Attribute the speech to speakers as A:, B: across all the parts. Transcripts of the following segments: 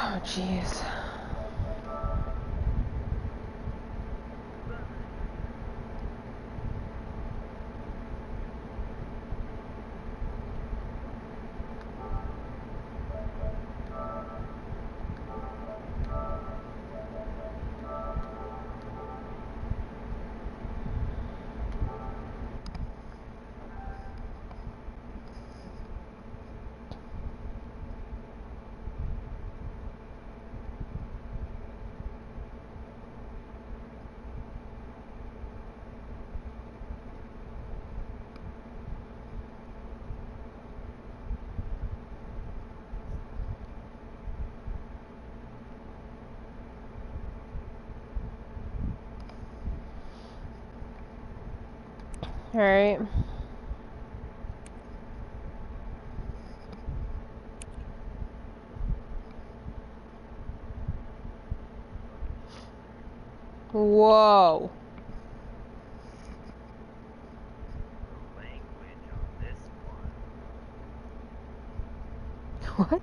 A: Oh, jeez. All right. Whoa. What?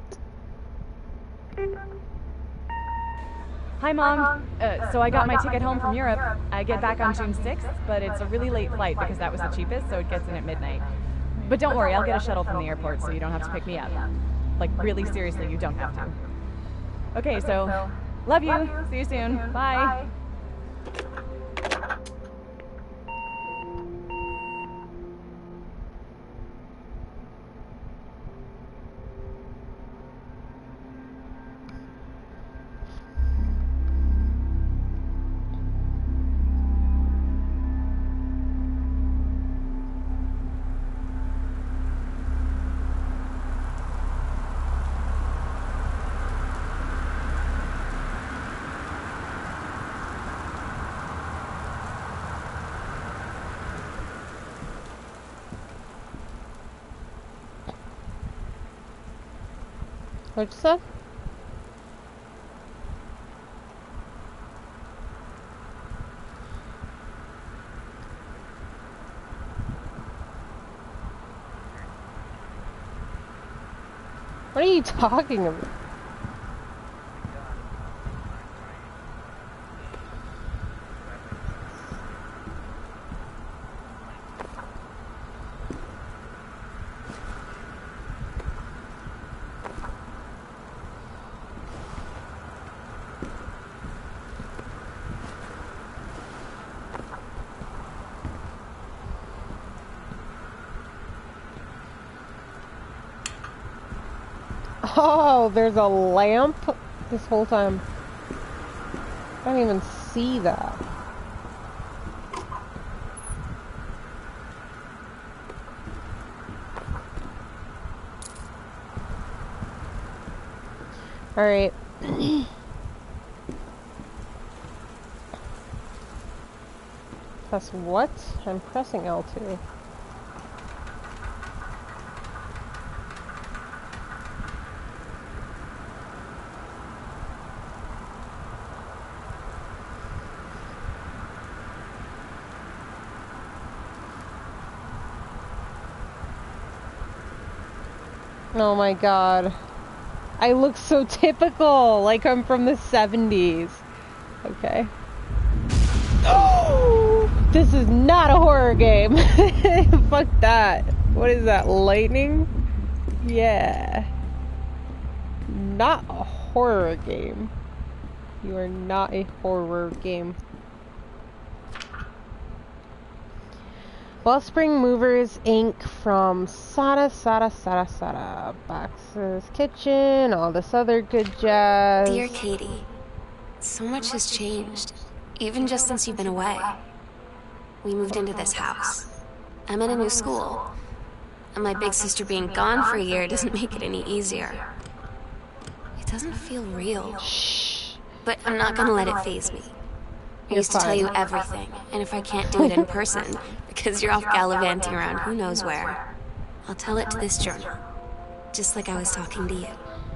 B: Hi, Mom. So I got my ticket home from Europe. I get back on June 6th, but it's a really late flight because that was the cheapest, so it gets in at midnight. But don't worry, I'll get a shuttle from the airport so you don't have to pick me up. Like, really seriously, you don't have to. Okay, so, love you. See you soon. Bye.
A: What'd you say? What are you talking about? Oh, there's a lamp this whole time. I don't even see that. All right. Press what? I'm pressing L2. Oh my god. I look so typical, like I'm from the 70s. Okay. Oh! This is not a horror game. Fuck that. What is that, lightning? Yeah. Not a horror game. You are not a horror game. Wellspring Movers Inc. from Sada. Boxes Kitchen, all this other good jazz.
C: Dear Katie, so much has changed, even just since you've been away. We moved into this house. I'm in a new school, and my big sister being gone for a year doesn't make it any easier. It doesn't feel real.
A: Shh.
C: But I'm not gonna let it faze me. I used to tell you everything, and if I can't do it in person, because you're off gallivanting around who knows where, I'll tell it to this journal, just like I was talking to you.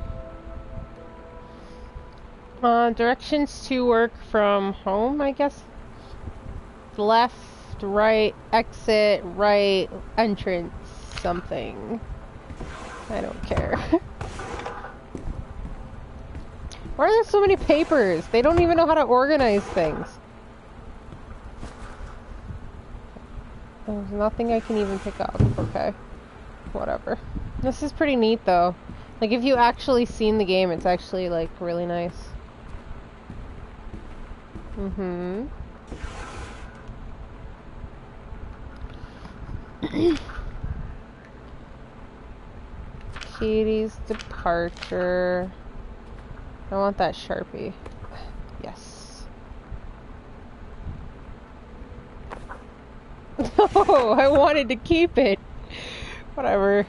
A: Directions to work from home, I guess. Left, right, exit, right, entrance, something. I don't care. Why are there so many papers? They don't even know how to organize things. There's nothing I can even pick up. Okay. Whatever. This is pretty neat, though. Like, if you actually seen the game, it's actually, like, really nice. Mm-hmm. Katie's departure. I want that Sharpie. Yes. No, I wanted to keep it. Whatever.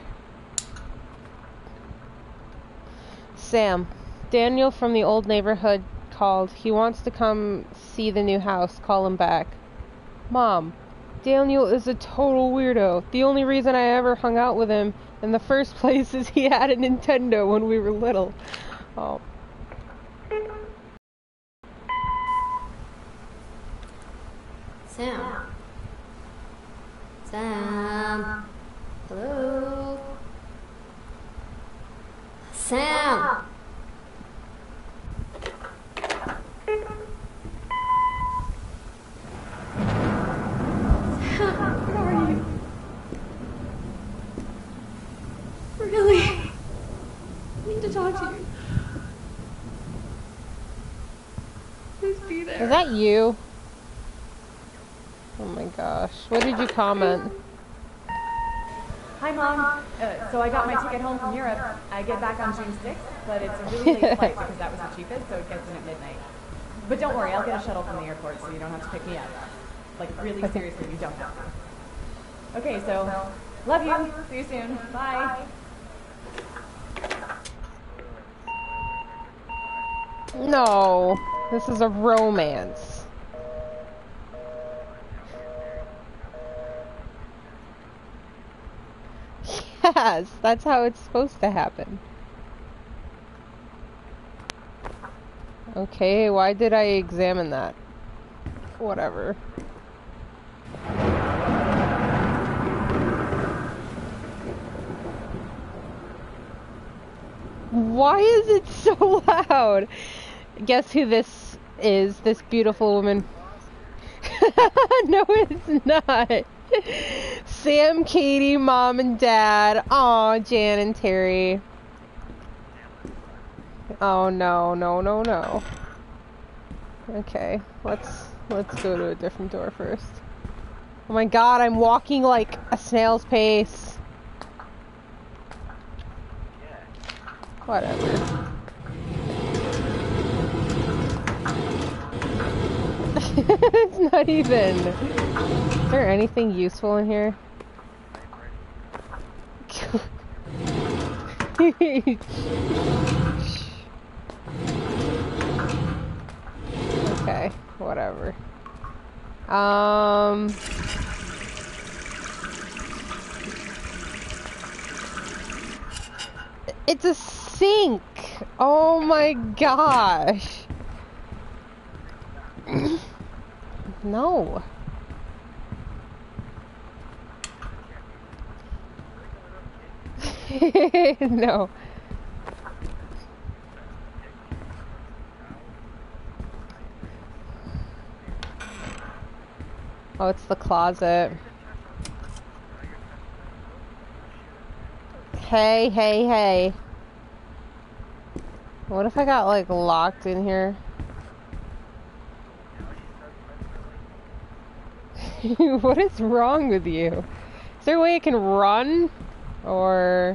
A: Sam. Daniel from the old neighborhood called. He wants to come see the new house. Call him back. Mom. Daniel is a total weirdo. The only reason I ever hung out with him in the first place is he had a Nintendo when we were little. Oh.
C: Sam. Sam. Hello? Sam!
B: Where are you? Really? I need to talk to you. Please be there.
A: Is that you? Oh my gosh. What did you comment?
B: Hi, Mom. So I got my ticket home from Europe. I get back on June 6th, but it's a really late flight because that was the cheapest, so it gets in at midnight. But don't worry, I'll get a shuttle from the airport so you don't have to pick me up. Like, really seriously, you don't have to. Okay, so, love you. See you soon. Bye.
A: No. This is a romance. Yes, that's how it's supposed to happen. Okay, why did I examine that? Whatever. Why is it so loud? Guess who this is, this beautiful woman. No, it's not. Sam, Katie, Mom, and Dad. Aw, Jan and Terry. Oh, no, no, no, no. Okay, let's go to a different door first. Oh my god, I'm walking like a snail's pace. Whatever. It's not even. Is there anything useful in here? Okay, whatever. It's a sink! Oh my gosh! No. No. Oh, it's the closet. Hey, hey, hey. What if I got, like, locked in here? What is wrong with you? Is there a way I can run? Or...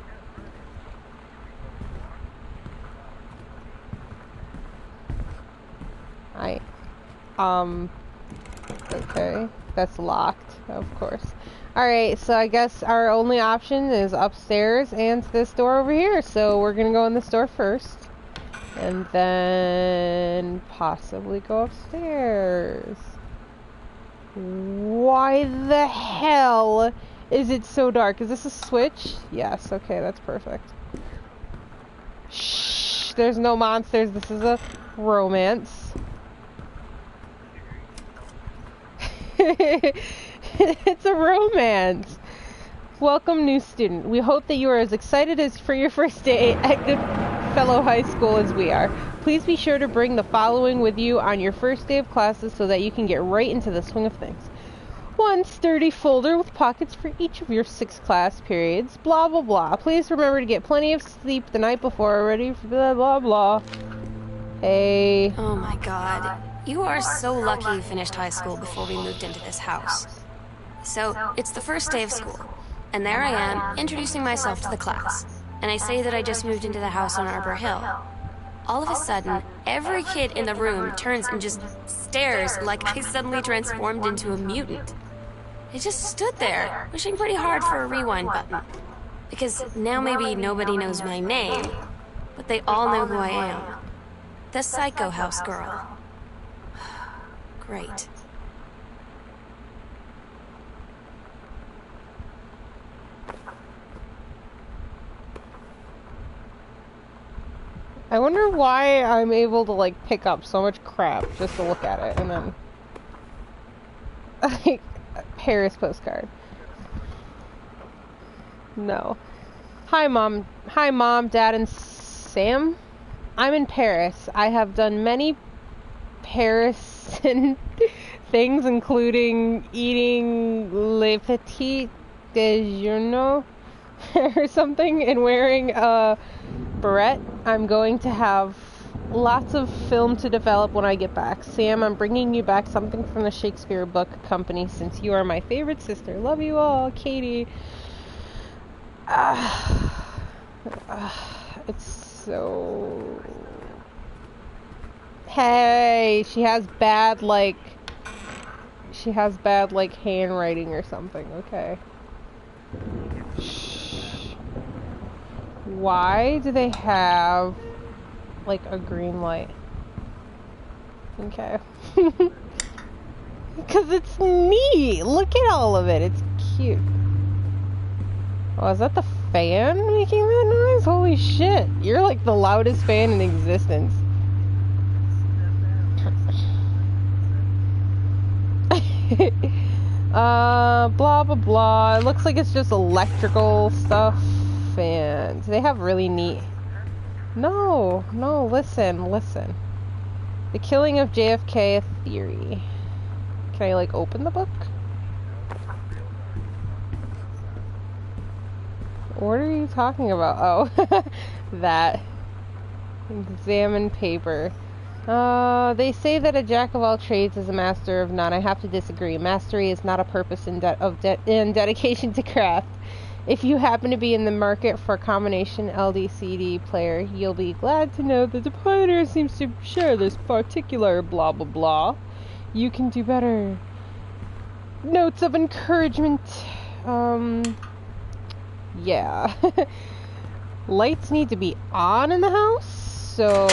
A: Okay, that's locked, of course. Alright, so I guess our only option is upstairs and this door over here. So we're gonna go in this door first. And then possibly go upstairs. Why the hell is it so dark? Is this a switch? Yes, okay, that's perfect. Shh, there's no monsters. This is a romance. It's a romance. Welcome, new student. We hope that you are as excited as for your first day at good fellow high school as we are. Please be sure to bring the following with you on your first day of classes so that you can get right into the swing of things. 1 sturdy folder with pockets for each of your 6 class periods. Blah, blah, blah. Please remember to get plenty of sleep the night before. Ready for blah, blah, blah. Hey.
C: Oh my god. You are so lucky you finished high school before we moved into this house. So, it's the first day of school. And there I am, introducing myself to the class. And I say that I just moved into the house on Arbor Hill. All of a sudden, every kid in the room turns and just stares like I suddenly transformed into a mutant. I just stood there, wishing pretty hard for a rewind button. Because now maybe nobody knows my name, but they all know who I am. The Psycho House Girl. Great.
A: I wonder why I'm able to, like, pick up so much crap just to look at it, and then... like, Paris postcard. No. Hi, Mom, Dad, and Sam. I'm in Paris. I have done many Parisian things, including eating le petit déjeuner or something, and wearing a beret. I'm going to have lots of film to develop when I get back. Sam, I'm bringing you back something from the Shakespeare Book Company since you are my favorite sister. Love you all, Katie. It's so... Hey, she has bad, like, handwriting or something. Okay. Shh. Why do they have, like, a green light? Okay. Because it's neat. Look at all of it. It's cute. Oh, is that the fan making that noise? Holy shit. You're like the loudest fan in existence. Blah, blah, blah. It looks like it's just electrical stuff. And they have really neat... No, listen. The Killing of JFK, a theory. Can I, like, open the book? What are you talking about? Oh, that. Examine paper. They say that a jack of all trades is a master of none. I have to disagree. Mastery is not a purpose in dedication to craft. If you happen to be in the market for a combination LD-CD player, you'll be glad to know that the pioneer seems to share this particular blah blah blah. You can do better. Notes of encouragement. Yeah. Lights need to be on in the house, so...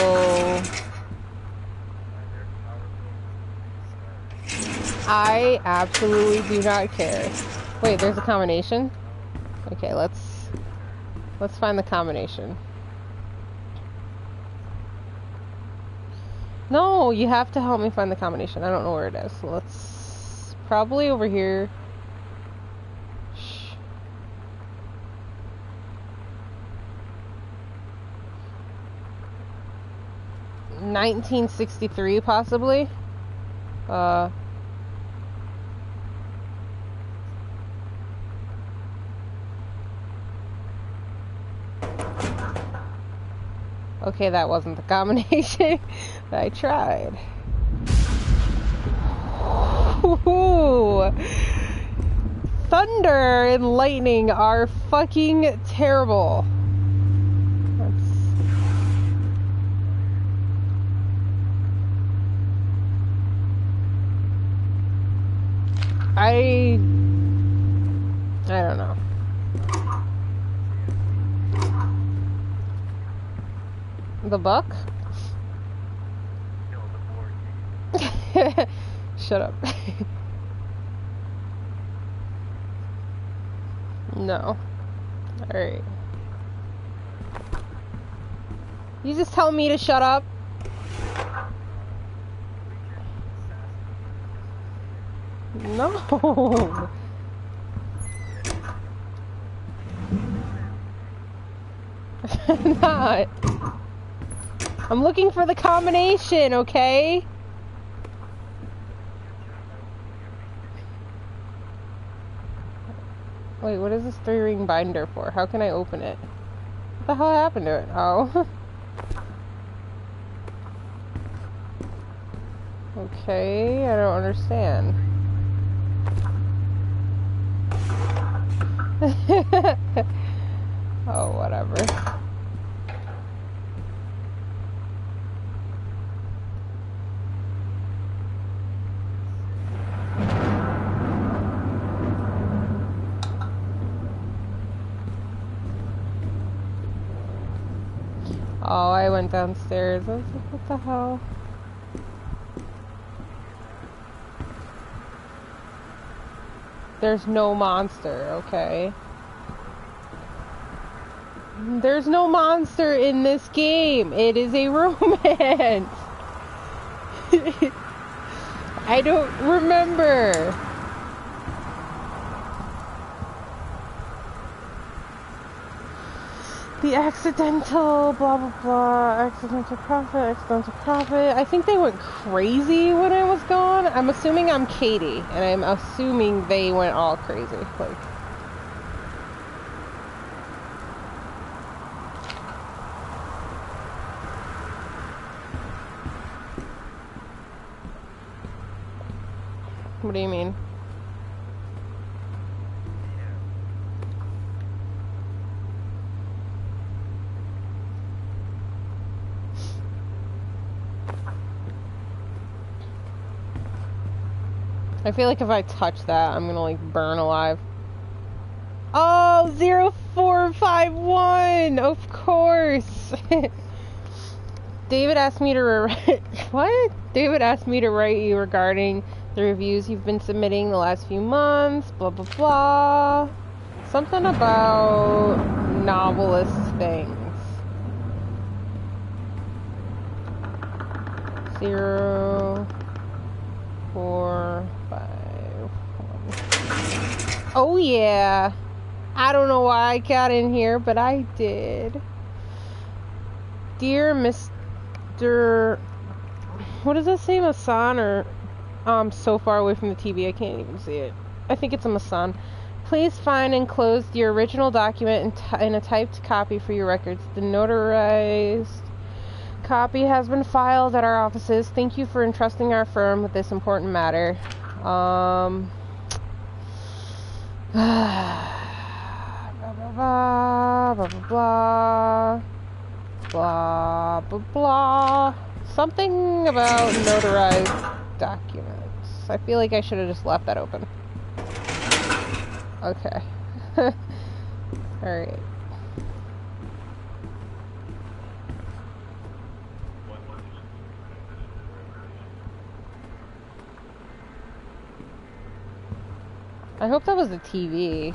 A: I absolutely do not care. Wait, there's a combination? Okay, let's find the combination. No, you have to help me find the combination. I don't know where it is. So let's... Probably over here. Shh. $1963, possibly? Okay, that wasn't the combination that I tried. Ooh. Thunder and lightning are fucking terrible. I don't know. The book? Shut up. No. Alright. You just tell me to shut up? No. I'm not. I'm looking for the combination, okay? Wait, what is this 3-ring binder for? How can I open it? What the hell happened to it? Oh. Okay, I don't understand. Oh, whatever. Oh, I went downstairs. I was like, what the hell? There's no monster, okay? There's no monster in this game. It is a romance. I don't remember. The accidental blah blah blah, accidental profit. I think they went crazy when I was gone. I'm assuming I'm Katie, and I'm assuming they went all crazy. Like, what do you mean? I feel like if I touch that, I'm gonna, like, burn alive. Oh, 0451! Of course! David asked me to what? David asked me to write you regarding the reviews you've been submitting the last few months, blah, blah, blah. Something about novelist things. 0, 4, 5, 1. Oh yeah. I don't know why I got in here, but I did. Dear Mr. What does that say, Masan? Or I'm so far away from the TV I can't even see it. I think it's a Masan. Please find and close the original document in a typed copy for your records. The notarized copy has been filed at our offices. Thank you for entrusting our firm with this important matter. Blah, blah, blah, blah, blah, blah, blah. Something about notarized documents. I feel like I should have just left that open. Okay. Alright. I hope that was the TV.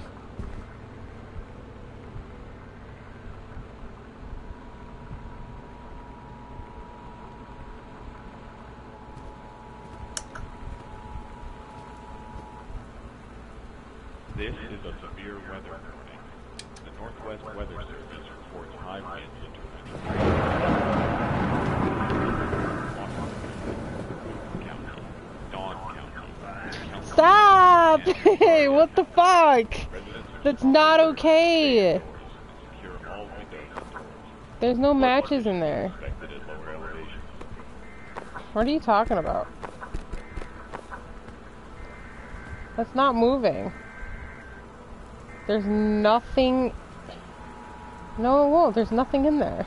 D: This is a severe weather warning. The Northwest Weather Service reports high winds into Dawn County.
A: Stop! Hey, what the fuck? That's not okay. There's no matches in there. What are you talking about? That's not moving. There's nothing... No, it won't. There's nothing in there.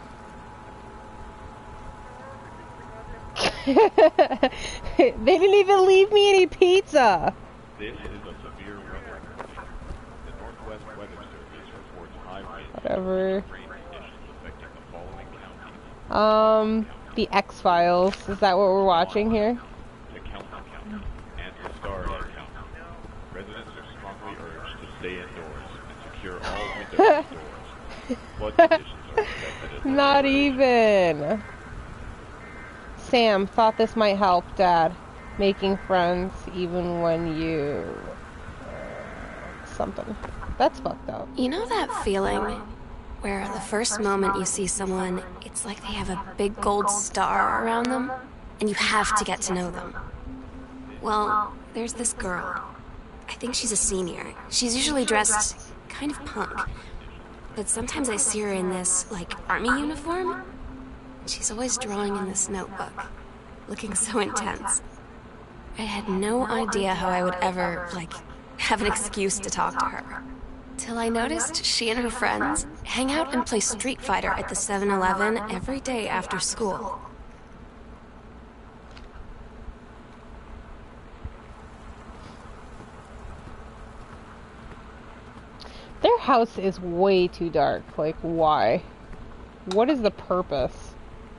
A: They didn't even leave me any pizza.
D: This is a severe weather warning. The Northwest Weather Service reports high winds
A: Whatever.
D: and rain conditions affecting the following counties.
A: The X-Files. Is that what we're watching here?
D: The County and the Starlight County. Residents are strongly urged to stay indoors and secure all windows and doors. Flood conditions are expected as
A: Not even. Sam, thought this might help, Dad. Making friends even when you... something. That's fucked up.
C: You know that feeling where the first moment you see someone, it's like they have a big gold star around them, and you have to get to know them. Well, there's this girl. I think she's a senior. She's usually dressed kind of punk. But sometimes I see her in this, like, army uniform. She's always drawing in this notebook, looking so intense. I had no idea how I would ever, like, have an excuse to talk to her. Till I noticed she and her friends hang out and play Street Fighter at the 7-Eleven every day after school.
A: Their house is way too dark. Like, why? What is the purpose?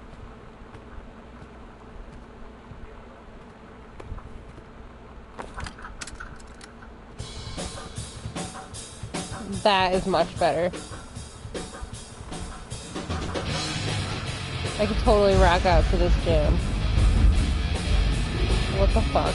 A: That is much better. I could totally rock out to this jam. What the fuck?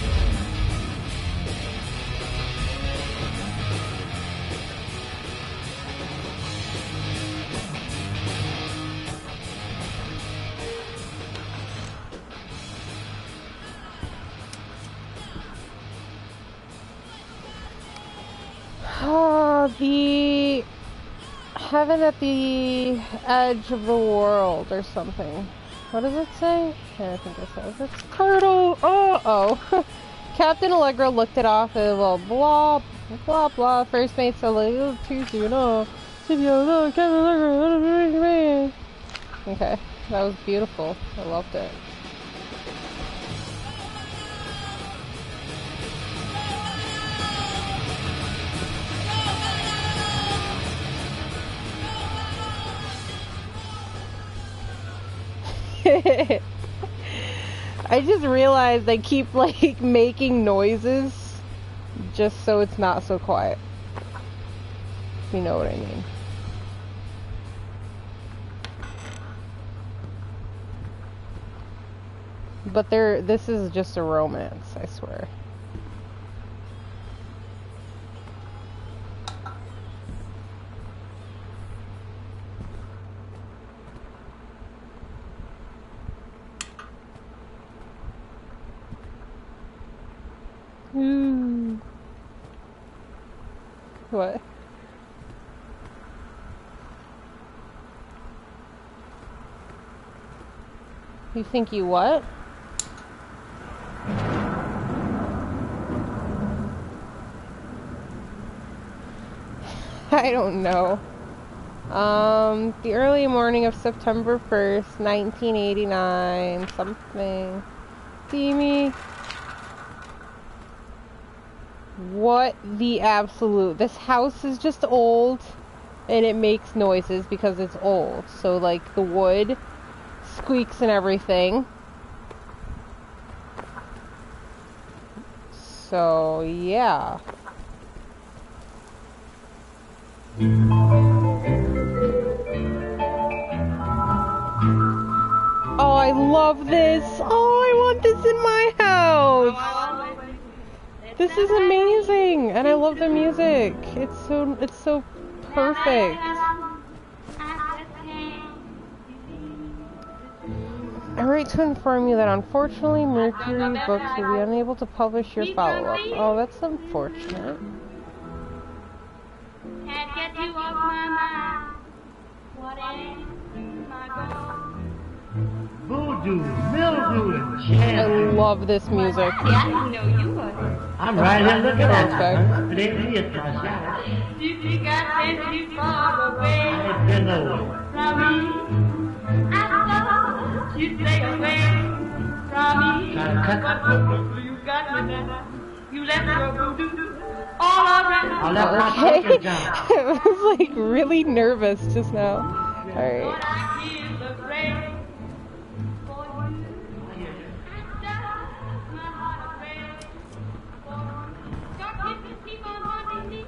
A: The heaven at the edge of the world or something. What does it say? I think it says it's turtle. Oh. Captain Allegra looked it off and well, blah blah blah. First mate said like, oh, too soon. Oh, Captain Allegra. Okay, that was beautiful. I loved it. I just realized I keep like making noises just so it's not so quiet. If you know what I mean. But this is just a romance, I swear. What? You think you what? I don't know. The early morning of September 1st, 1989, something. Steamy. What the absolute? This house is just old and it makes noises because it's old. So like the wood squeaks and everything. So yeah. Oh, I love this. Oh, I want this in my house. This is amazing, and I love the music. It's so perfect. I write to inform you that unfortunately Mercury Books will be unable to publish your follow-up. Oh, that's unfortunate.
E: Can't get you off my mind. What am I gonna
F: voodoo, mildew, and
A: I
F: jam.
A: love this music.
E: Yeah, I didn't know you would.
F: I'm right here looking at
A: Okay.
F: it. But ain't me at my side.
E: You think I sent you far away
F: I've been over.
E: from me? I thought you'd stay away from me.
F: Trying to cut
E: But voodoo, you got me now. You left your voodoo all around.
F: I'll let my
A: Okay.
F: chicken down.
A: I was like really nervous just now. Alright.
E: What I hear the rain for you. I stop my heart afraid for you. Your kisses keep on haunting me.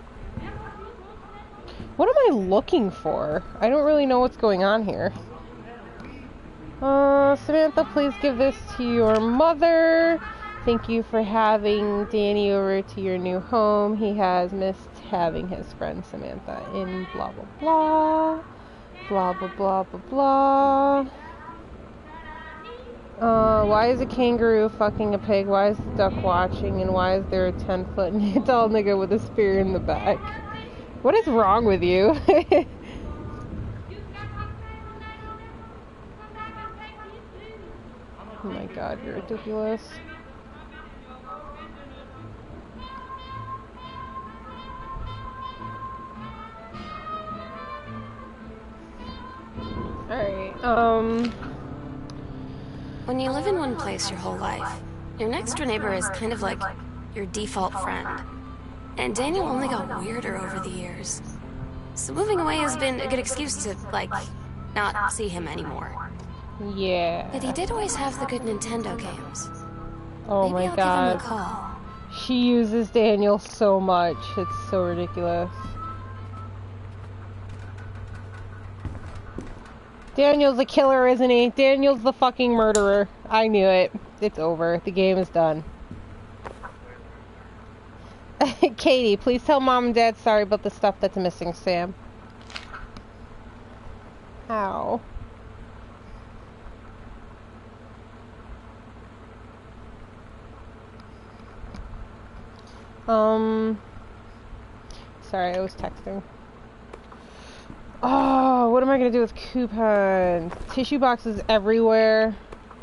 A: What am I looking for? I don't really know what's going on here. Samantha, please give this to your mother. Thank you for having Danny over to your new home. He has missed having his friend Samantha in blah blah blah. Blah blah blah blah blah. Why is a kangaroo fucking a pig? Why is the duck watching? And why is there a 10-foot tall nigga with a spear in the back? What is wrong with you? Oh my god, you're ridiculous. Alright,
C: When you live in one place your whole life, your next door neighbor is kind of like your default friend. And Daniel only got weirder over the years. So moving away has been a good excuse to, like, not see him anymore.
A: yeah.
C: But he did always have the good Nintendo games.
A: Oh
C: Maybe
A: my
C: I'll
A: god.
C: give him a call.
A: She uses Daniel so much. It's so ridiculous. Daniel's a killer, isn't he? Daniel's the fucking murderer. I knew it. It's over. The game is done. Katie, please tell Mom and Dad sorry about the stuff that's missing, Sam. Ow. Sorry, I was texting. Oh, what am I gonna do with coupons? Tissue boxes everywhere.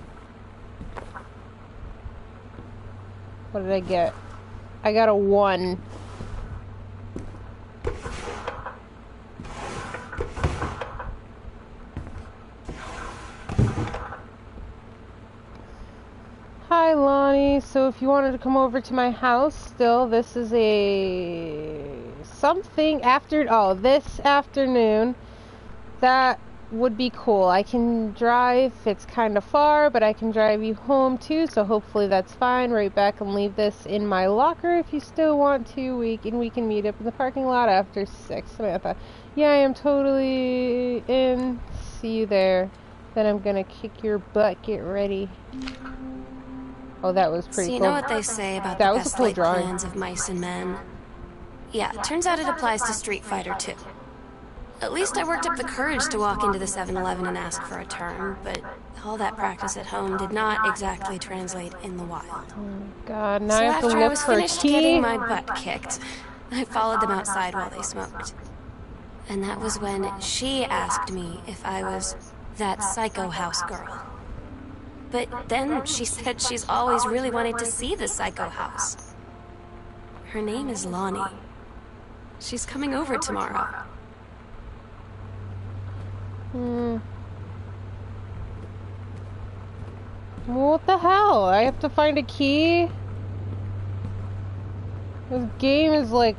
A: What did I get? I got a 1. Hi, Lonnie. So if you wanted to come over to my house still, this is something this afternoon. That would be cool. I can drive. It's kind of far, but I can drive you home too, so hopefully that's fine. Right back and leave this in my locker if you still want to. We can meet up in the parking lot after 6. Samantha. Yeah, I am totally in. See you there. Then I'm gonna kick your butt. Get ready. Oh, that was pretty
C: So you
A: cool.
C: know what they say about
A: That
C: the
A: was a
C: best
A: cool
C: laid
A: drawing.
C: plans of mice and men? Yeah, turns out it applies to Street Fighter too. At least I worked up the courage to walk into the 7-Eleven and ask for a turn, but all that practice at home did not exactly translate in the wild.
A: God, now
C: So
A: I have to
C: after I
A: look
C: was
A: for a
C: finished
A: key.
C: getting my butt kicked, I followed them outside while they smoked. And that was when she asked me if I was that psycho house girl. But then she said she's always really wanted to see the psycho house. Her name is Lonnie. She's coming over tomorrow.
A: What the hell? I have to find a key? This game is like...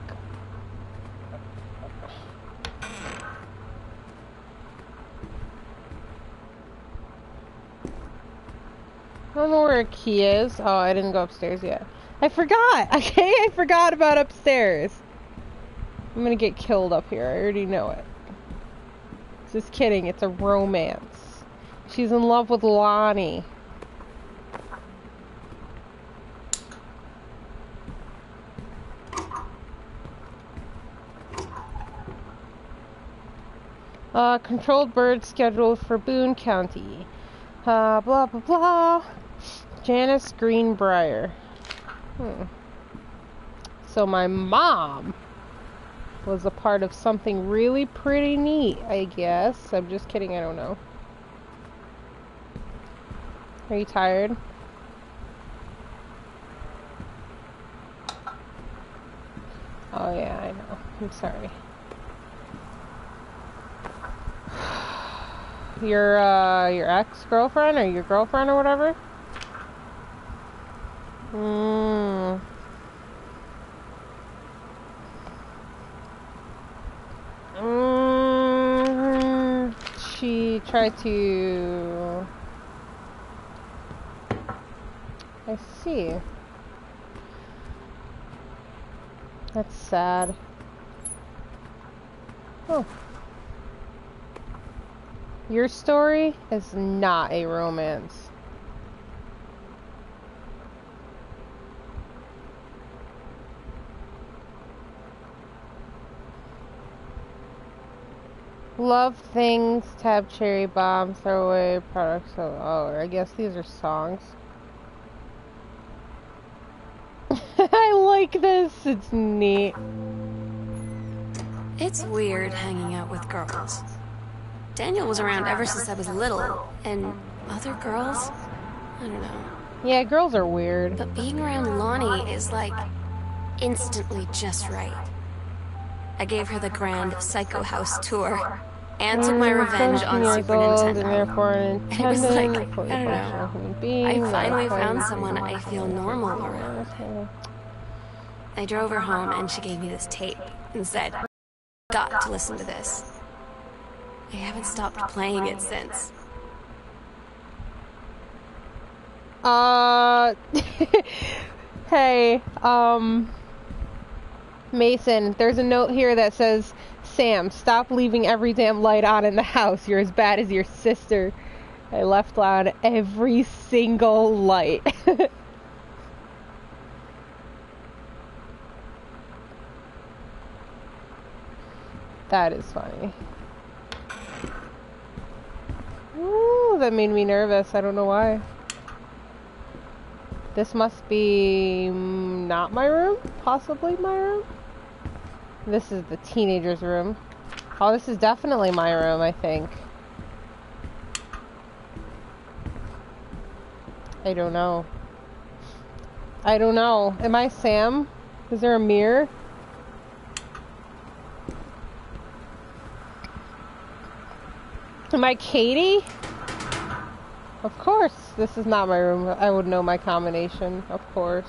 A: I don't know where a key is. Oh, I didn't go upstairs yet. I forgot! Okay, I forgot about upstairs. I'm gonna get killed up here. I already know it. Just kidding. It's a romance. She's in love with Lonnie. Controlled bird scheduled for Boone County. Blah, blah, blah. Janice Greenbrier. So my mom was a part of something really pretty neat, I guess. I'm just kidding, I don't know. Are you tired? Oh yeah, I know. I'm sorry. Your ex-girlfriend or your girlfriend or whatever? She tried to... I see. That's sad. Oh. Your story is not a romance. Love things, tab cherry bomb, throw away products. Oh, I guess these are songs. I like this. It's neat.
C: It's weird hanging out with girls. Daniel was around ever since I was little, and other girls? I don't know.
A: Yeah, girls are weird.
C: But being around Lonnie is like instantly just right. I gave her the grand Psycho House tour and took my revenge on Super Nintendo. And it was like, I don't know. I finally found someone I feel normal around. I drove her home and she gave me this tape and said, "Got to listen to this." I haven't stopped playing it since.
A: Hey, Mason, there's a note here that says, "Sam, stop leaving every damn light on in the house. You're as bad as your sister." I left on every single light. That is funny. Ooh, that made me nervous. I don't know why. This must be not my room? Possibly my room? This is the teenager's room. Oh, this is definitely my room, I think. I don't know. I don't know. Am I Sam? Is there a mirror? Am I Katie? Of course. This is not my room. I would know my combination. Of course.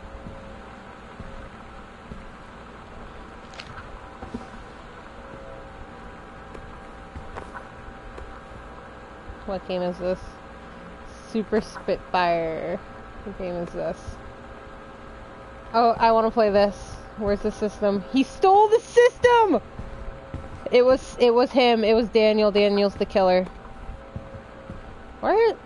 A: What game is this? Super Spitfire. What game is this? Oh, I want to play this. Where's the system? He stole the system! It was him. It was Daniel. Daniel's the killer. Why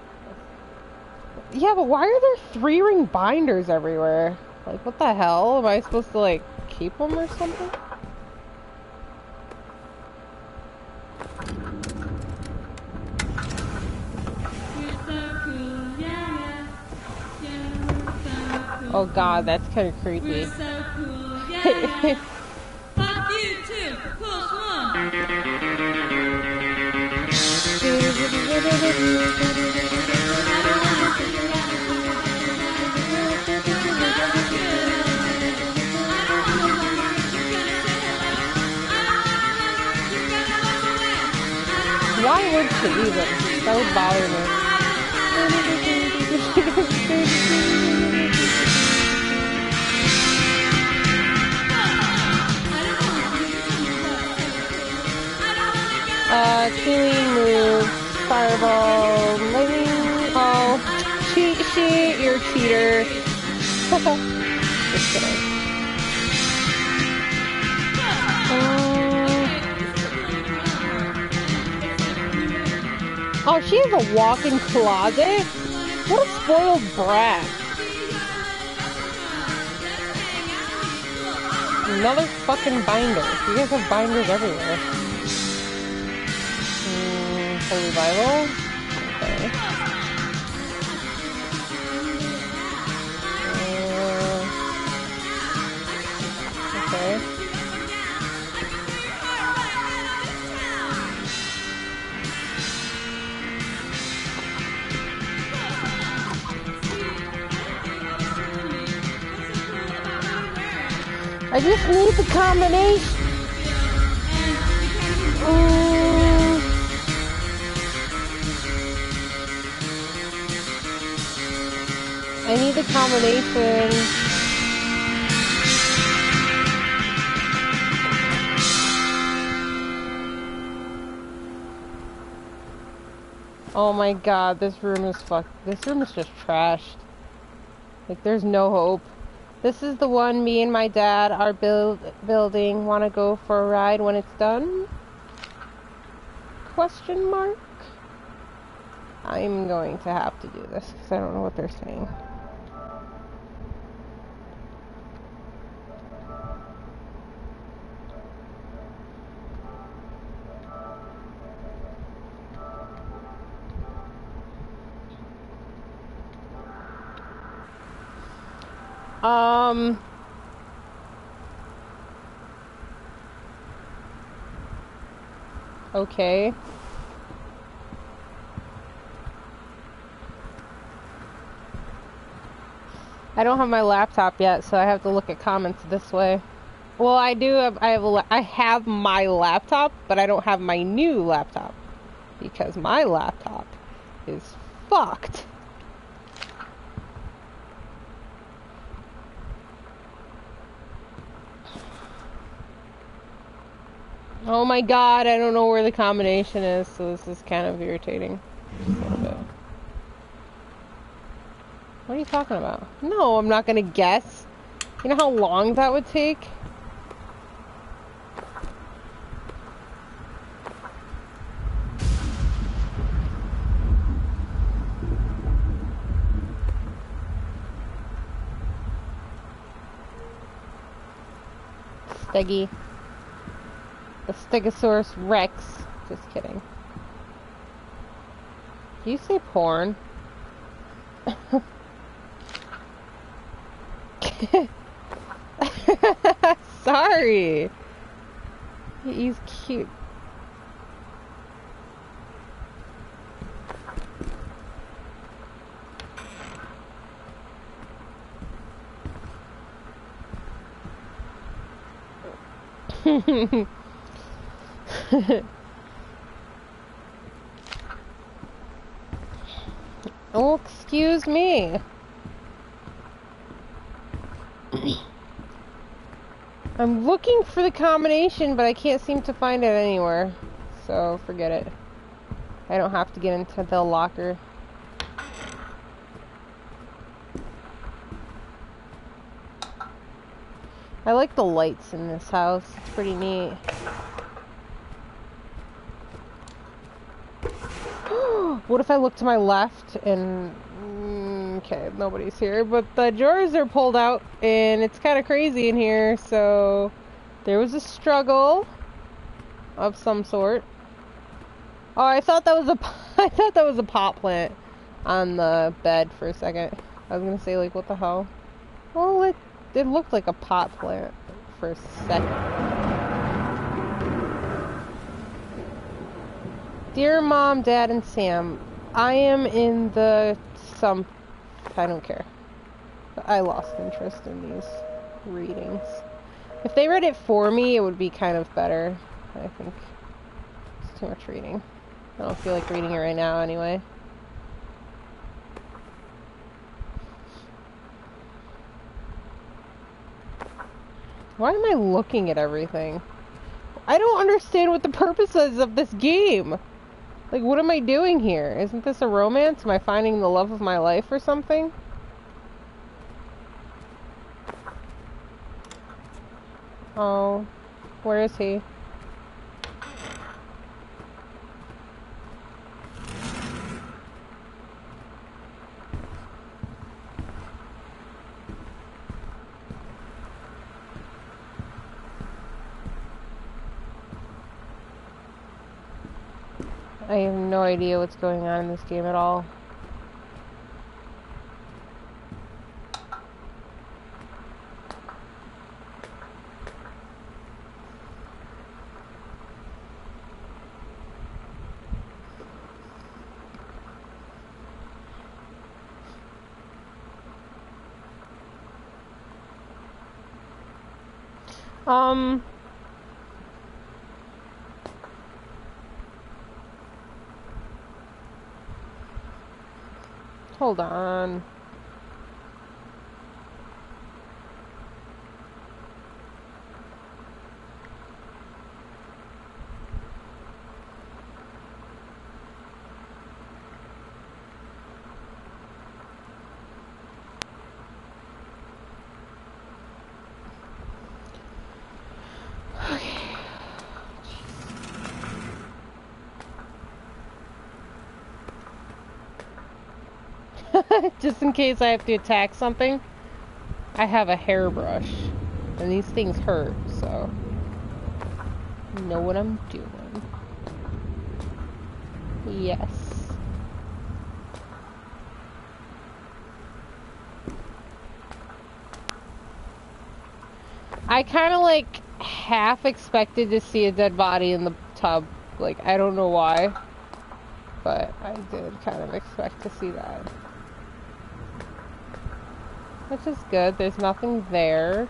A: are there 3-ring binders everywhere? Like, what the hell? Am I supposed to, like, keep them or something? Oh god, that's kind of creepy.
E: We're so cool, yeah. Fuck you too. Push one.
A: Why would she even? That would bother me. Killing moves, fireball, lightning, oh, cheat sheet, you're a cheater. Just kidding. Oh, she has a walk-in closet? What a spoiled brat. Another fucking binder. You guys have binders everywhere. Holy Bible? Okay. Okay. I just need the combination. I need the combination. Oh my god, this room is fucked. This room is just trashed. Like, there's no hope. This is the one me and my dad are building. Want to go for a ride when it's done? Question mark? I'm going to have to do this because I don't know what they're saying. Okay. I don't have my laptop yet, so I have to look at comments this way. Well, I do have, I have my laptop, but I don't have my new laptop. Because my laptop is fucked. Oh my god, I don't know where the combination is, so this is kind of irritating. Just a little bit. What are you talking about? No, I'm not gonna guess. You know how long that would take? Steggy. The Stegosaurus Rex. Just kidding. Do you say porn? Sorry. He's cute. Oh, excuse me. I'm looking for the combination, but I can't seem to find it anywhere. So, forget it. I don't have to get into the locker. I like the lights in this house. It's pretty neat. What if I look to my left and... okay, nobody's here, but the drawers are pulled out and it's kind of crazy in here, so there was a struggle of some sort. Oh, I thought that was a pot plant on the bed for a second. I was gonna say, like, what the hell? Well, it looked like a pot plant for a second. Dear Mom, Dad, and Sam, I am in the I don't care. I lost interest in these readings. If they read it for me, it would be kind of better. I think it's too much reading. I don't feel like reading it right now anyway. Why am I looking at everything? I don't understand what the purpose is of this game. Like, what am I doing here? Isn't this a romance? Am I finding the love of my life or something? Oh, where is he? I have no idea what's going on in this game at all. Hold on. Just in case I have to attack something, I have a hairbrush. And these things hurt, so I know what I'm doing. Yes. I kind of like half expected to see a dead body in the tub. Like, I don't know why, but I did kind of expect to see that. Which is good. There's nothing there.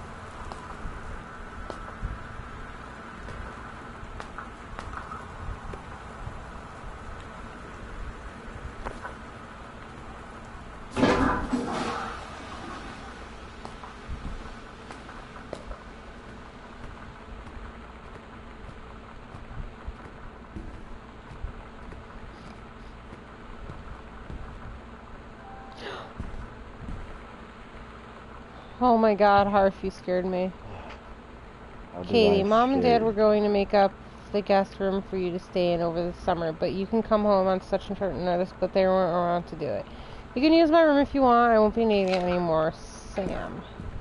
A: Oh my god, Harf, you scared me. Katie, Mom and Dad were going to make up the guest room for you to stay in over the summer, but you can come home on such and short notice, but they weren't around to do it. You can use my room if you want, I won't be needing it anymore, Sam.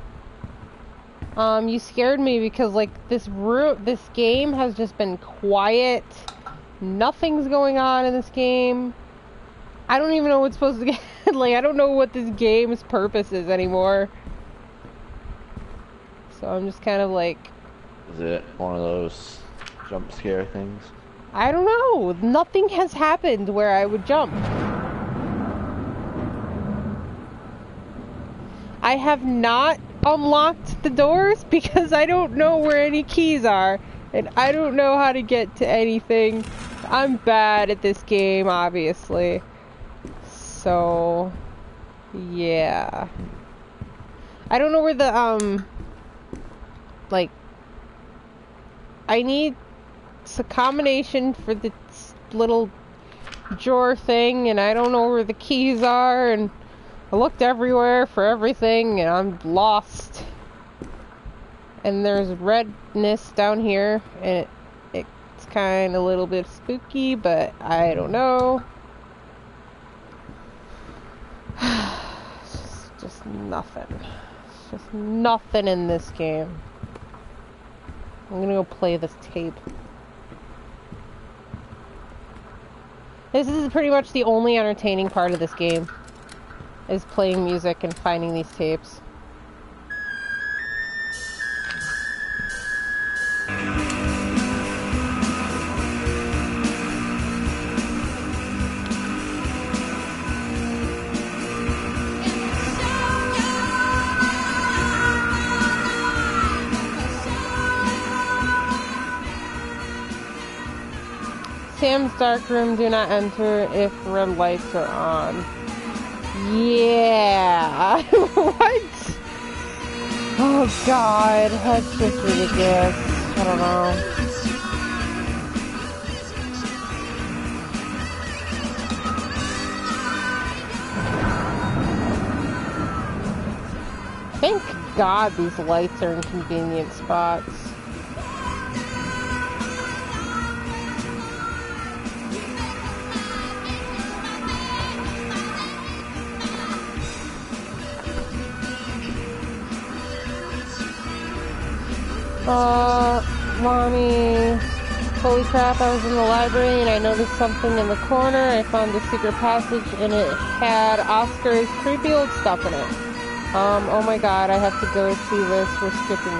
A: You scared me because, like, this game has just been quiet. Nothing's going on in this game. I don't even know what's supposed to get, like, I don't know what this game's purpose is anymore. So I'm just kind of like...
G: Is it one of those jump scare things?
A: I don't know. Nothing has happened where I would jump. I have not unlocked the doors because I don't know where any keys are. And I don't know how to get to anything. I'm bad at this game, obviously. So... yeah. I don't know where the, like, I need a combination for the little drawer thing, and I don't know where the keys are, and I looked everywhere for everything, and I'm lost. And there's redness down here, and it's kind of a little bit spooky, but I don't know. It's just nothing. It's just nothing in this game. I'm gonna go play this tape. This is pretty much the only entertaining part of this game, is playing music and finding these tapes. Sam's dark room, do not enter if red lights are on. Yeah. What? Oh god, that's just ridiculous. I don't know. Thank god these lights are in convenient spots. Mommy, holy crap, I was in the library and I noticed something in the corner. I found a secret passage and it had Oscar's creepy old stuff in it. Oh my god, I have to go see this. We're skipping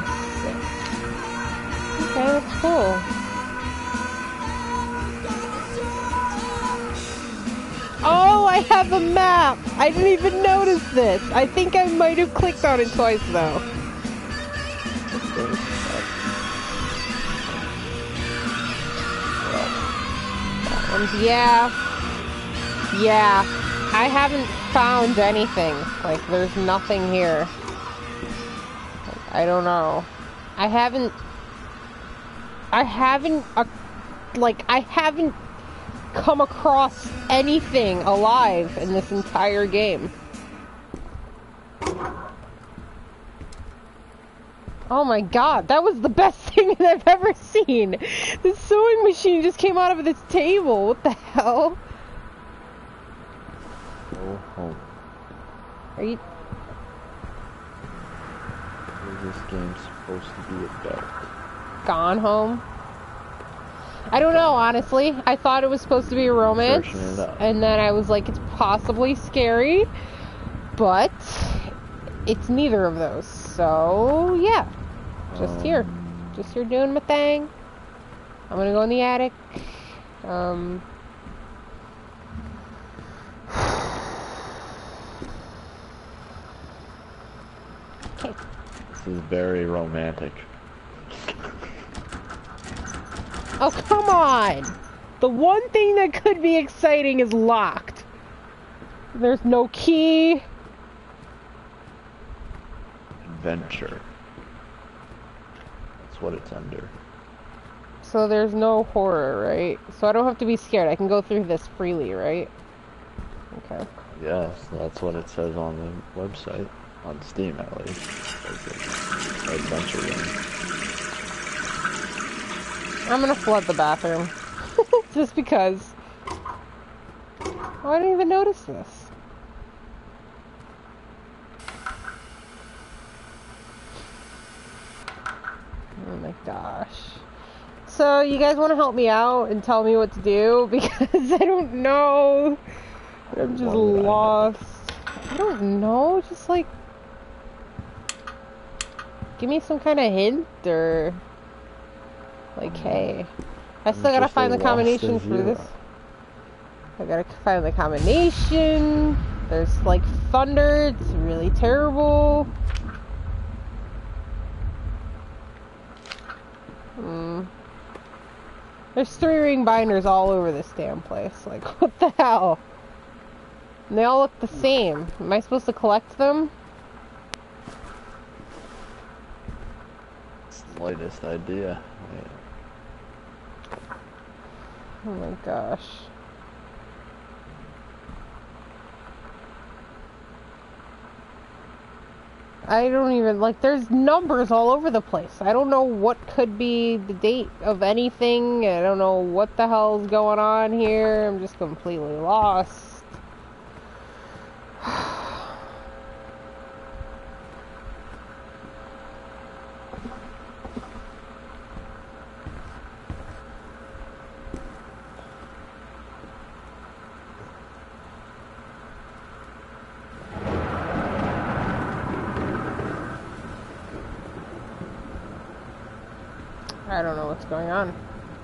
A: 6. Okay, that's cool. Oh, I have a map! I didn't even notice this. I think I might have clicked on it twice though. Yeah. I haven't found anything. Like, there's nothing here. Like, I don't know. I haven't come across anything alive in this entire game. Oh my god, that was the best thing that I've ever seen! The sewing machine just came out of this table, what the hell?
G: Go home.
A: Are you...
G: This game's supposed to be about?
A: Gone home? I don't know, honestly. I thought it was supposed to be a romance, and then I was like, it's possibly scary, but it's neither of those, so yeah. Just here. Just here doing my thing. I'm gonna go in the attic. Okay.
G: This is very romantic.
A: Oh, come on! The one thing that could be exciting is locked. There's no key.
G: Adventure. That's what it's under.
A: So there's no horror, right? So I don't have to be scared. I can go through this freely, right? Okay.
G: Yes, that's what it says on the website. On Steam, at least. Adventure game.
A: I'm gonna flood the bathroom. Just because. Oh, I didn't even notice this. Oh my gosh. So, you guys want to help me out and tell me what to do? Because I don't know. I'm just lost. I don't know. Just like... give me some kind of hint or... like, hey. I still gotta find the combination for this. I gotta find the combination. There's like thunder. It's really terrible. There's 3-ring binders all over this damn place. Like, what the hell? And they all look the same. Am I supposed to collect them?
G: Slightest idea.
A: Oh my gosh. I don't even, like, there's numbers all over the place. I don't know what could be the date of anything. I don't know what the hell's going on here. I'm just completely lost. I don't know what's going on.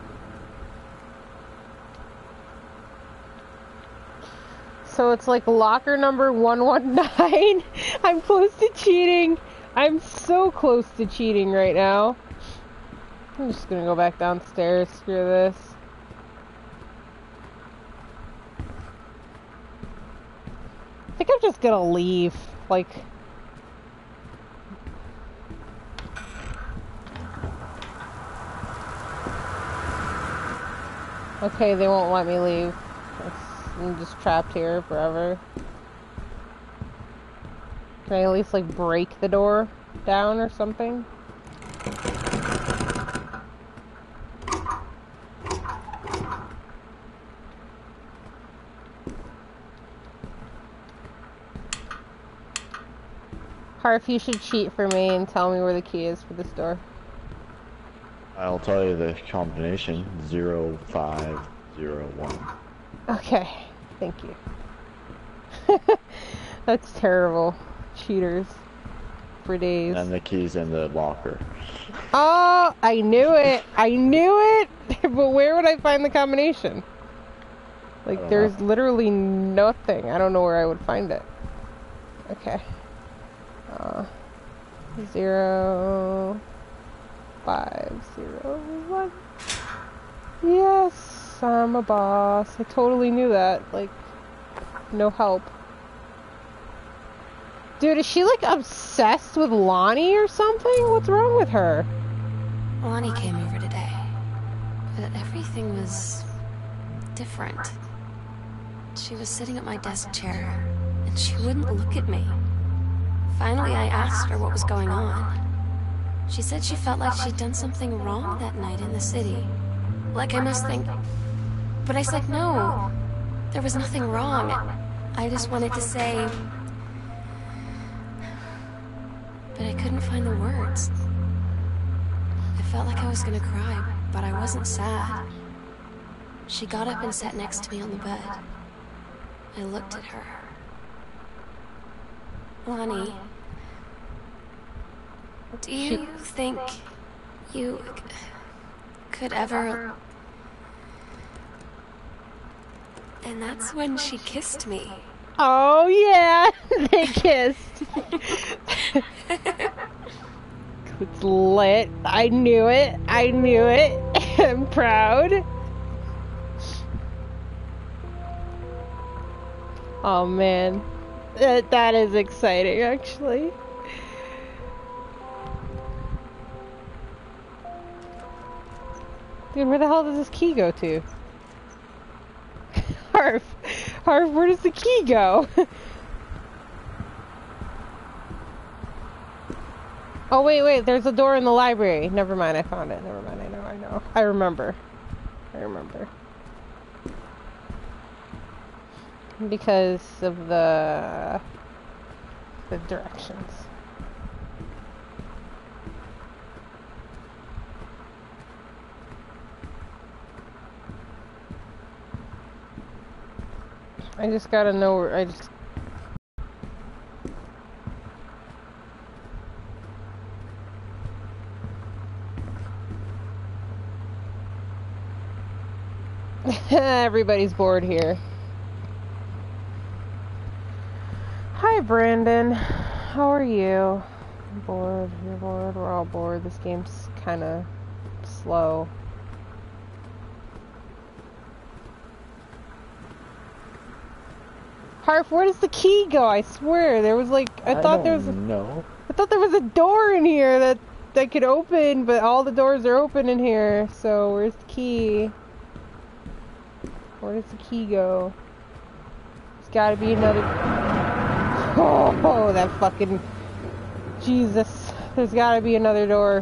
A: So it's like locker number 119. I'm close to cheating. I'm so close to cheating right now. I'm just gonna go back downstairs. Screw this. I think I'm just gonna leave. Like... okay, they won't let me leave. I'm just trapped here forever. Can I at least, like, break the door down or something? Harf, you should cheat for me and tell me where the key is for this door.
G: I'll tell you the combination, 0501.
A: Okay, thank you. That's terrible. Cheaters. For days.
G: And the key's in the locker.
A: Oh, I knew it! I knew it! But where would I find the combination? Like, there's literally nothing. I don't know where I would find it. Okay. 0501. Yes, I'm a boss. I totally knew that. Like, no help. Dude, is she like obsessed with Lonnie or something? What's wrong with her?
C: Lonnie came over today, but everything was different. She was sitting at my desk chair, and she wouldn't look at me. Finally, I asked her what was going on. She said she felt like she'd done something wrong that night in the city. Like I must think... But I said no. There was nothing wrong. I just wanted to say... But I couldn't find the words. I felt like I was gonna cry, but I wasn't sad. She got up and sat next to me on the bed. I looked at her. Lonnie, Do you think you could ever... And that's when she kissed me.
A: Oh yeah, they kissed. It's lit. I knew it. I knew it. I'm proud. Oh man, that is exciting actually. Dude, where the hell does this key go to? Harf, where does the key go? Oh wait, there's a door in the library. Never mind, I found it. Never mind, I know. I remember. Because of the directions. I just gotta know where everybody's bored here. Hi, Brandon. How are you? I'm bored. You're bored. We're all bored. This game's kind of slow. Harf, where does the key go? I swear, there was like I thought there was a door in here that could open, but all the doors are open in here. So where's the key? Where does the key go? There's got to be another. Oh, that fucking Jesus! There's got to be another door.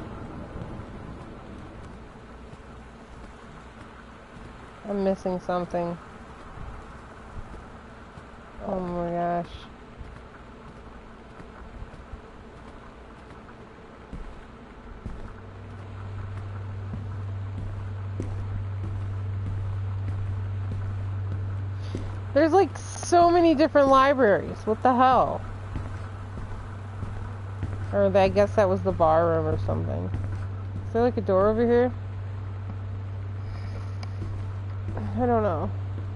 A: I'm missing something. Oh my gosh. There's like so many different libraries. What the hell? Or I guess that was the bar room or something. Is there like a door over here? I don't know.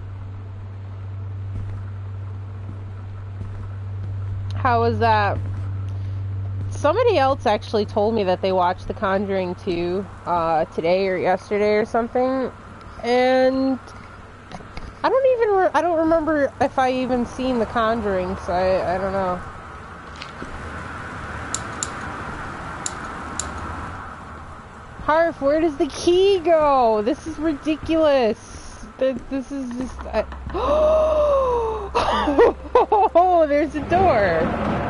A: How was that? Somebody else actually told me that they watched The Conjuring 2 today or yesterday or something, and I don't remember if I even seen The Conjuring, so I don't know. Harf, where does the key go? This is ridiculous. This is just... Oh, there's a door.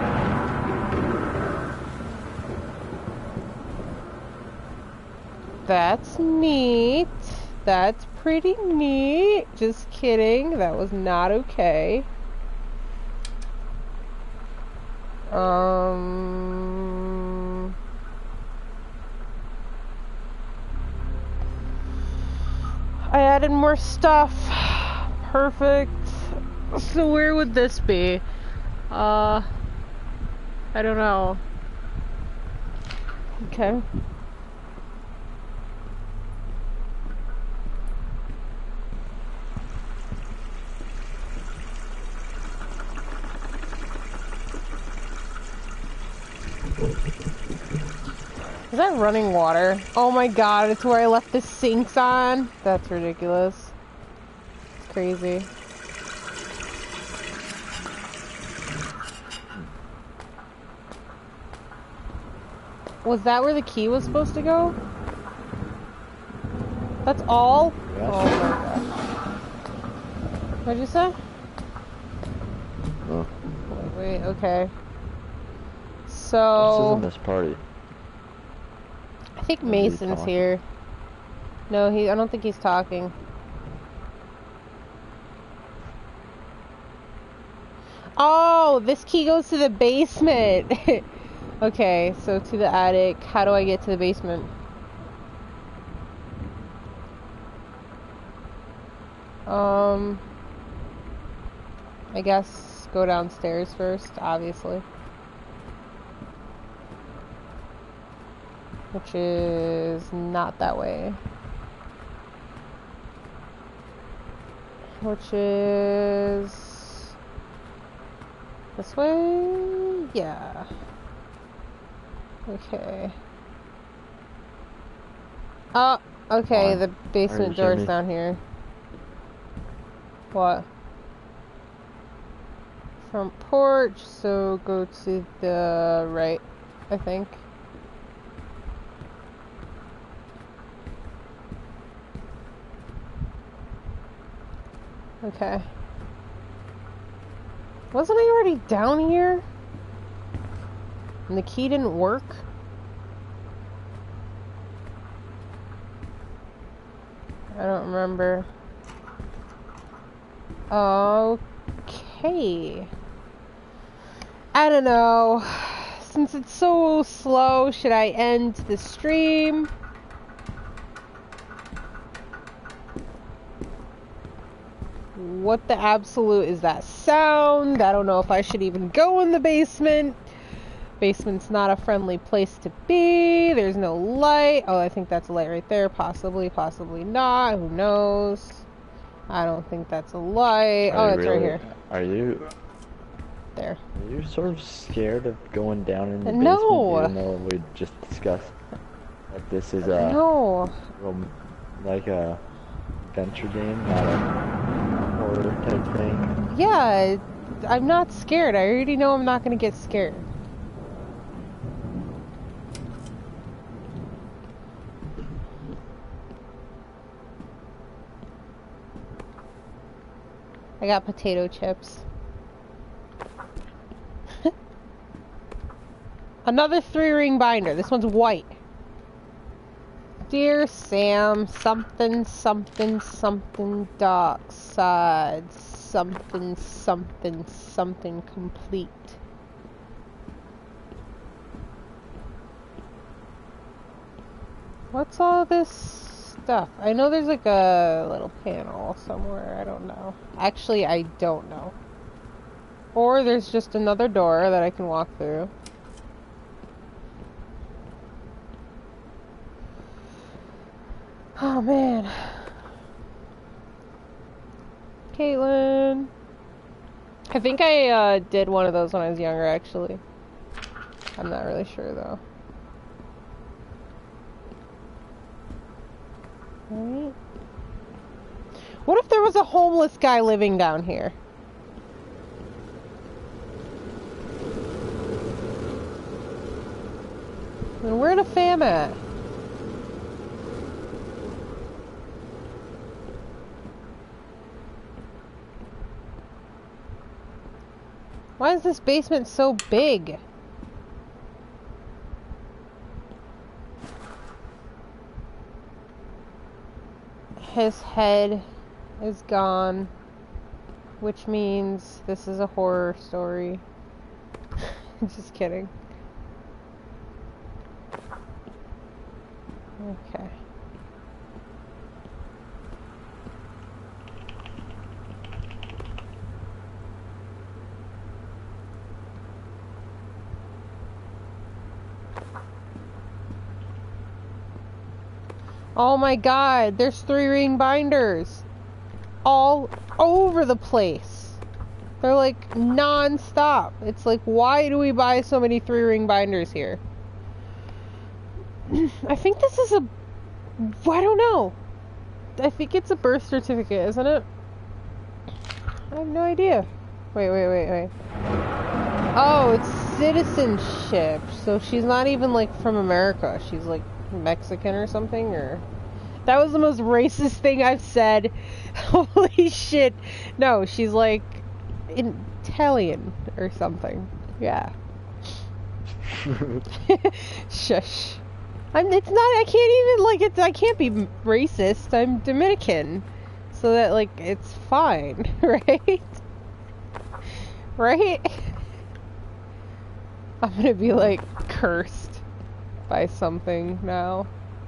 A: That's neat. That's pretty neat. Just kidding. That was not okay. I added more stuff. Perfect. So where would this be? I don't know. Okay. Is that running water? Oh my god, it's where I left the sinks on? That's ridiculous. It's crazy. Was that where the key was supposed to go? That's all?
G: Yes.
C: Oh my gosh.
A: What'd you say?
G: Oh.
A: Wait, okay.
G: This
A: So...
G: isn't this party.
A: I think Mason's here. No, I don't think he's talking. Oh, this key goes to the basement. Okay, so to the attic. How do I get to the basement? I guess go downstairs first, obviously. which is not that way. Which is this way? Yeah. Okay. Oh, okay, the basement door's down here. What? Front porch, so go to the right, I think. Okay. Wasn't I already down here? And the key didn't work? I don't remember. Okay. I don't know. Since it's so slow, should I end the stream? What the absolute is that sound? I don't know if I should even go in the basement. Basement's not a friendly place to be. There's no light. Oh, I think that's a light right there. Possibly, possibly not. Who knows? I don't think that's a light. Oh, it's right here.
G: Are you...
A: There.
G: Are you sort of scared of going down in the basement?
A: No.
G: Even though we just discussed that this is a...
A: No.
G: Like a adventure game, not a horror type thing.
A: Yeah, I'm not scared. I already know I'm not going to get scared. I got potato chips. Another 3-ring binder. This one's white. Dear Sam, something, something, something, dark side, something, something, something complete. What's all this stuff? I know there's like a little panel somewhere. I don't know. Actually, I don't know. Or there's just another door that I can walk through. Oh man. Caitlin. I think I did one of those when I was younger, actually. I'm not really sure though. Right. What if there was a homeless guy living down here? And where the fam at? Why is this basement so big? His head is gone, which means this is a horror story. Just kidding. Okay. Oh my god, there's 3-ring binders all over the place. They're like non-stop. It's like, why do we buy so many 3-ring binders here? I think this is a... I don't know. I think it's a birth certificate, isn't it? I have no idea. Wait. Oh, it's citizenship. So she's not even like from America. She's like Mexican or something, or... That was the most racist thing I've said. Holy shit. No, she's like Italian or something. Yeah. Shush. It's not, I can't even, like, I can't be racist. I'm Dominican. So that, like, it's fine, right? Right? I'm gonna be, like, cursed by something now.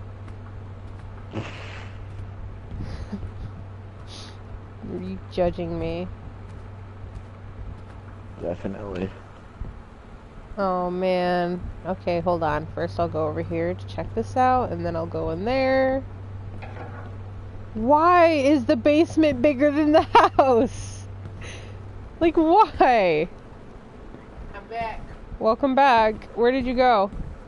A: Are you judging me?
G: Definitely.
A: Oh man. Okay, hold on. First I'll go over here to check this out, and then I'll go in there. Why is the basement bigger than the house? Like, why?
H: I'm back.
A: Welcome back. Where did you go?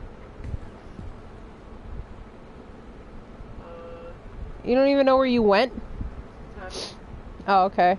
A: You don't even know where you went? Oh, okay.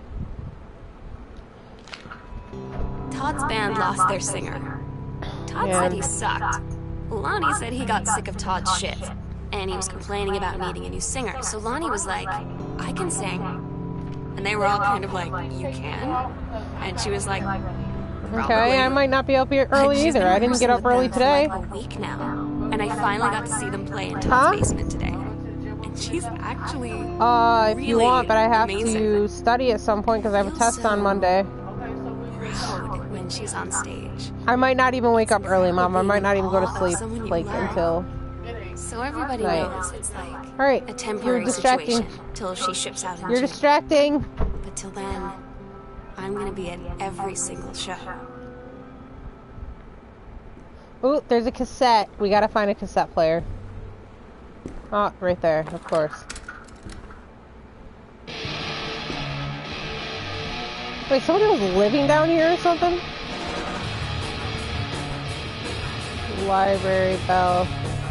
C: Todd's band lost their singer. Todd said he sucked. Lonnie said he got sick of Todd's shit, and he was complaining about needing a new singer. So Lonnie was like, I can sing. And they were all kind of like, you can? And she was like, probably.
A: Okay, I might not be up here early either. I didn't get up early today.
C: For like a week now, and I finally got to see them play in Todd's basement today. And she's actually
A: if you want, but I have to study at some point because I have a test on Monday.
C: Proud when she's on stage.
A: I might not even wake up early, Mom. I might not even go to sleep like until.
C: So everybody knows it's like
A: Alright,
C: a temporary situation till she ships out in
A: You're
C: June.
A: distracting.
C: But till then, I'm gonna be at every single show.
A: Ooh, there's a cassette. We gotta find a cassette player. Oh, right there, of course. Wait, somebody was living down here or something? Library bell.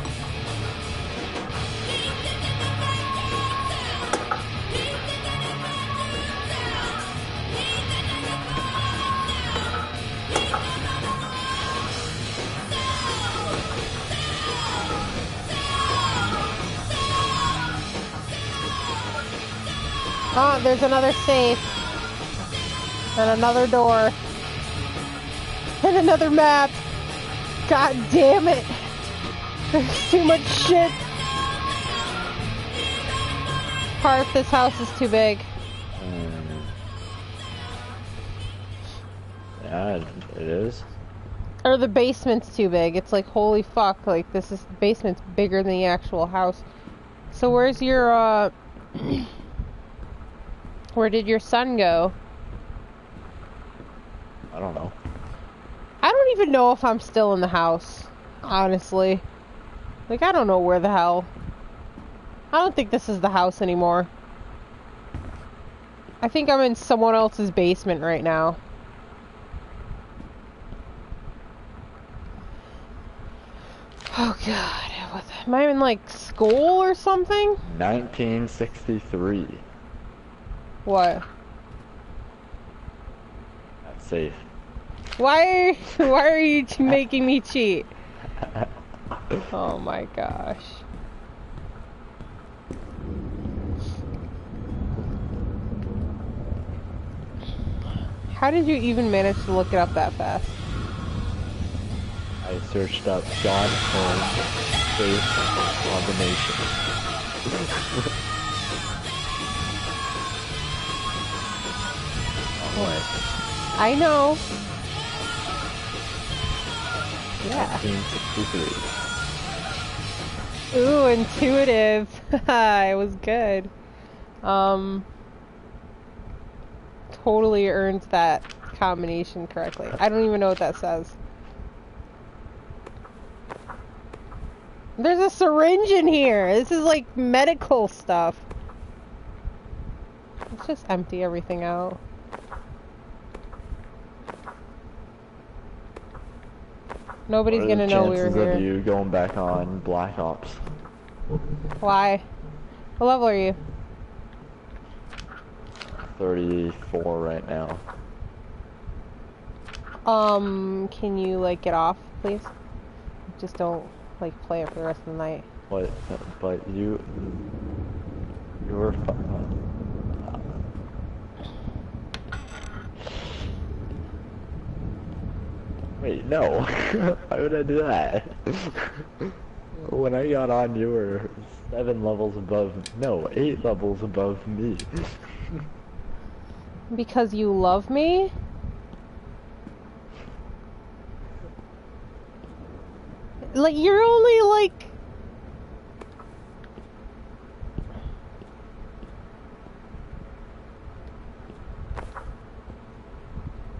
A: Oh, there's another safe. And another door. And another map. God damn it. There's too much shit. Part of this house is too big.
G: Yeah, it is.
A: Or the basement's too big. It's like, holy fuck. Like, the basement's bigger than the actual house. So where's your, where did your son go?
G: I don't know.
A: I don't even know if I'm still in the house, honestly. Like, I don't know where the hell. I don't think this is the house anymore. I think I'm in someone else's basement right now. Oh god, am I in like school or something?
G: 1963.
A: What?
G: That's safe.
A: Why are you making me cheat? Oh my gosh. How did you even manage to look it up that fast?
G: I searched up John Holmes face combination.
A: I know. Yeah.
G: 1963.
A: Ooh, intuitive. It was good. Totally earned that combination correctly. I don't even know what that says. There's a syringe in here. This is like medical stuff. Let's just empty everything out. Nobody's gonna know we were
G: Chances
A: here.
G: of you going back on Black Ops?
A: Why? What level are you?
G: 34 right now.
A: Can you like get off, please? Just don't like play it for the rest of the night.
G: What? But you were. Wait, no. Why would I do that? When I got on, you were 7 levels above. No, 8 levels above me.
A: Because you love me? Like, you're only like...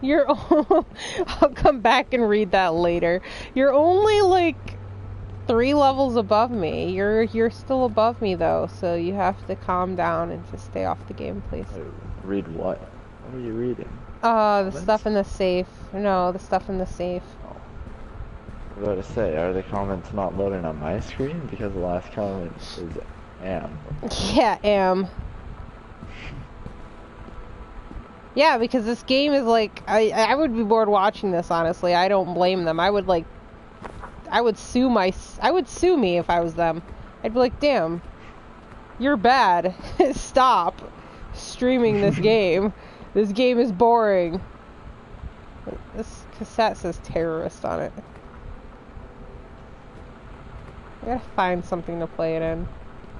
A: I'll come back and read that later. You're only like 3 levels above me. You're still above me though, so you have to calm down and just stay off the game, please.
G: Read what? What are you reading?
A: The stuff in the safe. No, the stuff in the safe.
G: Oh. I was about to say, are the comments not loading on my screen? Because the last comment is am.
A: Yeah, am. Yeah, because this game is like, I would be bored watching this, honestly. I don't blame them. I would sue me if I was them. I'd be like, damn, you're bad. Stop streaming this game. This game is boring. This cassette says terrorist on it. I gotta find something to play it in.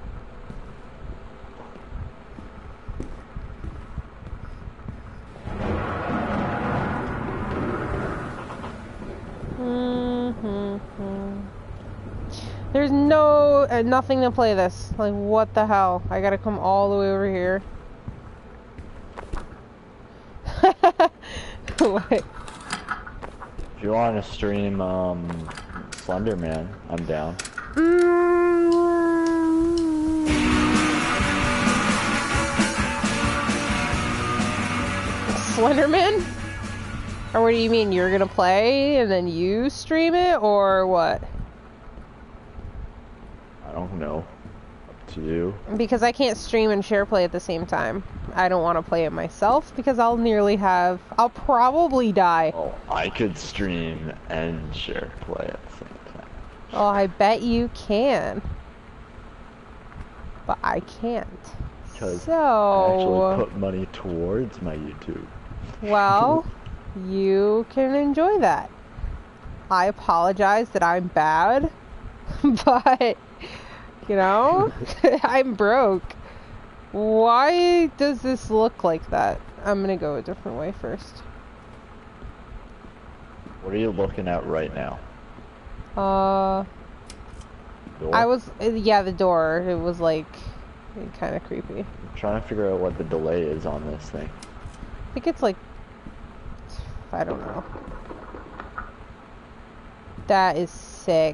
A: There's nothing to play this. Like, what the hell? I gotta come all the way over here. What?
G: If you want to stream Slender Man, I'm down.
A: Slenderman? Or what do you mean? You're gonna play and then you stream it, or what?
G: I don't know. Up to you.
A: Because I can't stream and share play at the same time. I don't want to play it myself because I'll probably die.
G: Oh, I could stream and share play at the same time.
A: Oh, I bet you can. But I can't.
G: Because I actually put money towards my YouTube.
A: Well, you can enjoy that. I apologize that I'm bad, but, you know, I'm broke. Why does this look like that? I'm gonna go a different way first.
G: What are you looking at right now?
A: Door? Yeah, the door. It was like, kind of creepy.
G: I'm trying to figure out what the delay is on this thing.
A: I think it's like, I don't know. That is sick.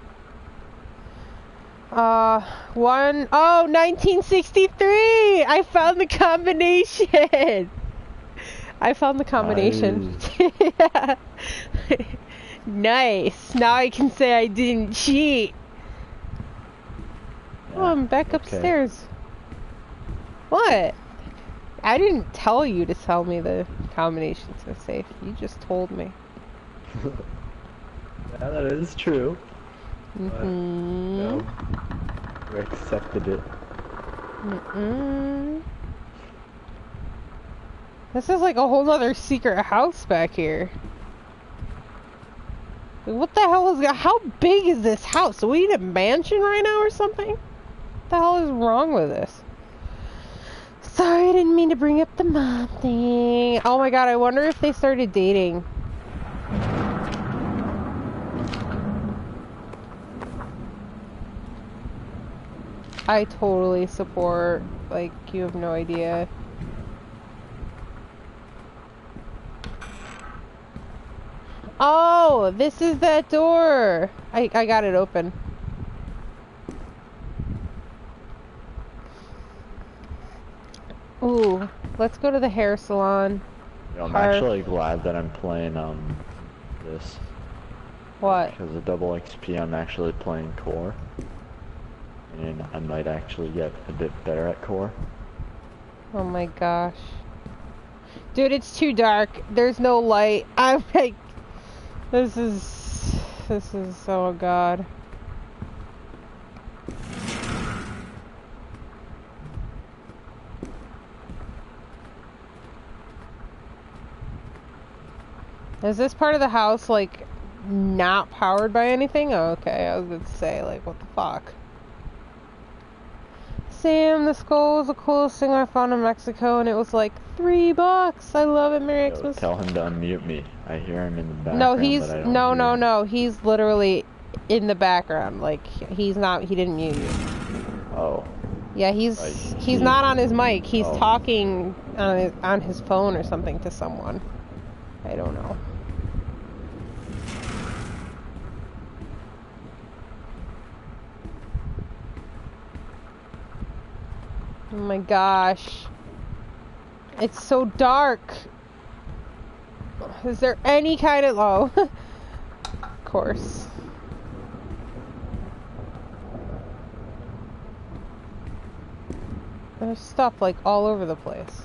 A: 1963! I found the combination! I found the combination. Yeah. Nice. Now I can say I didn't cheat.
G: Yeah,
A: Oh, I'm back upstairs. What? I didn't tell you to tell me the combinations to safe. You just told me.
G: Yeah, that is true.
A: Mm-hmm.
G: No, we accepted it.
A: This is like a whole other secret house back here. What the hell is that? How big is this house? Are we in a mansion right now or something? What the hell is wrong with this? Sorry, I didn't mean to bring up the mom thing. Oh my god, I wonder if they started dating. I totally support, like, you have no idea. Oh, this is that door. I got it open. Ooh, let's go to the hair salon.
G: You know, I'm actually glad that I'm playing this.
A: What?
G: Because of double XP, I'm actually playing core. And I might actually get a bit better at core.
A: Oh my gosh. Dude, it's too dark. There's no light. I'm like, this is, oh god. Is this part of the house, like, not powered by anything? Oh, okay, I was going to say, like, what the fuck? Sam, the skull was the coolest thing I found in Mexico, and it was like $3. I love it. Merry Xmas.
G: Tell him to unmute me. I hear him in the background.
A: No, no. He's literally in the background. Like, he didn't mute you.
G: Oh.
A: Yeah, he's not on his mic. He's talking on his phone or something to someone. I don't know. Oh my gosh. It's so dark. Is there any kind of... Oh. Of course. There's stuff like all over the place.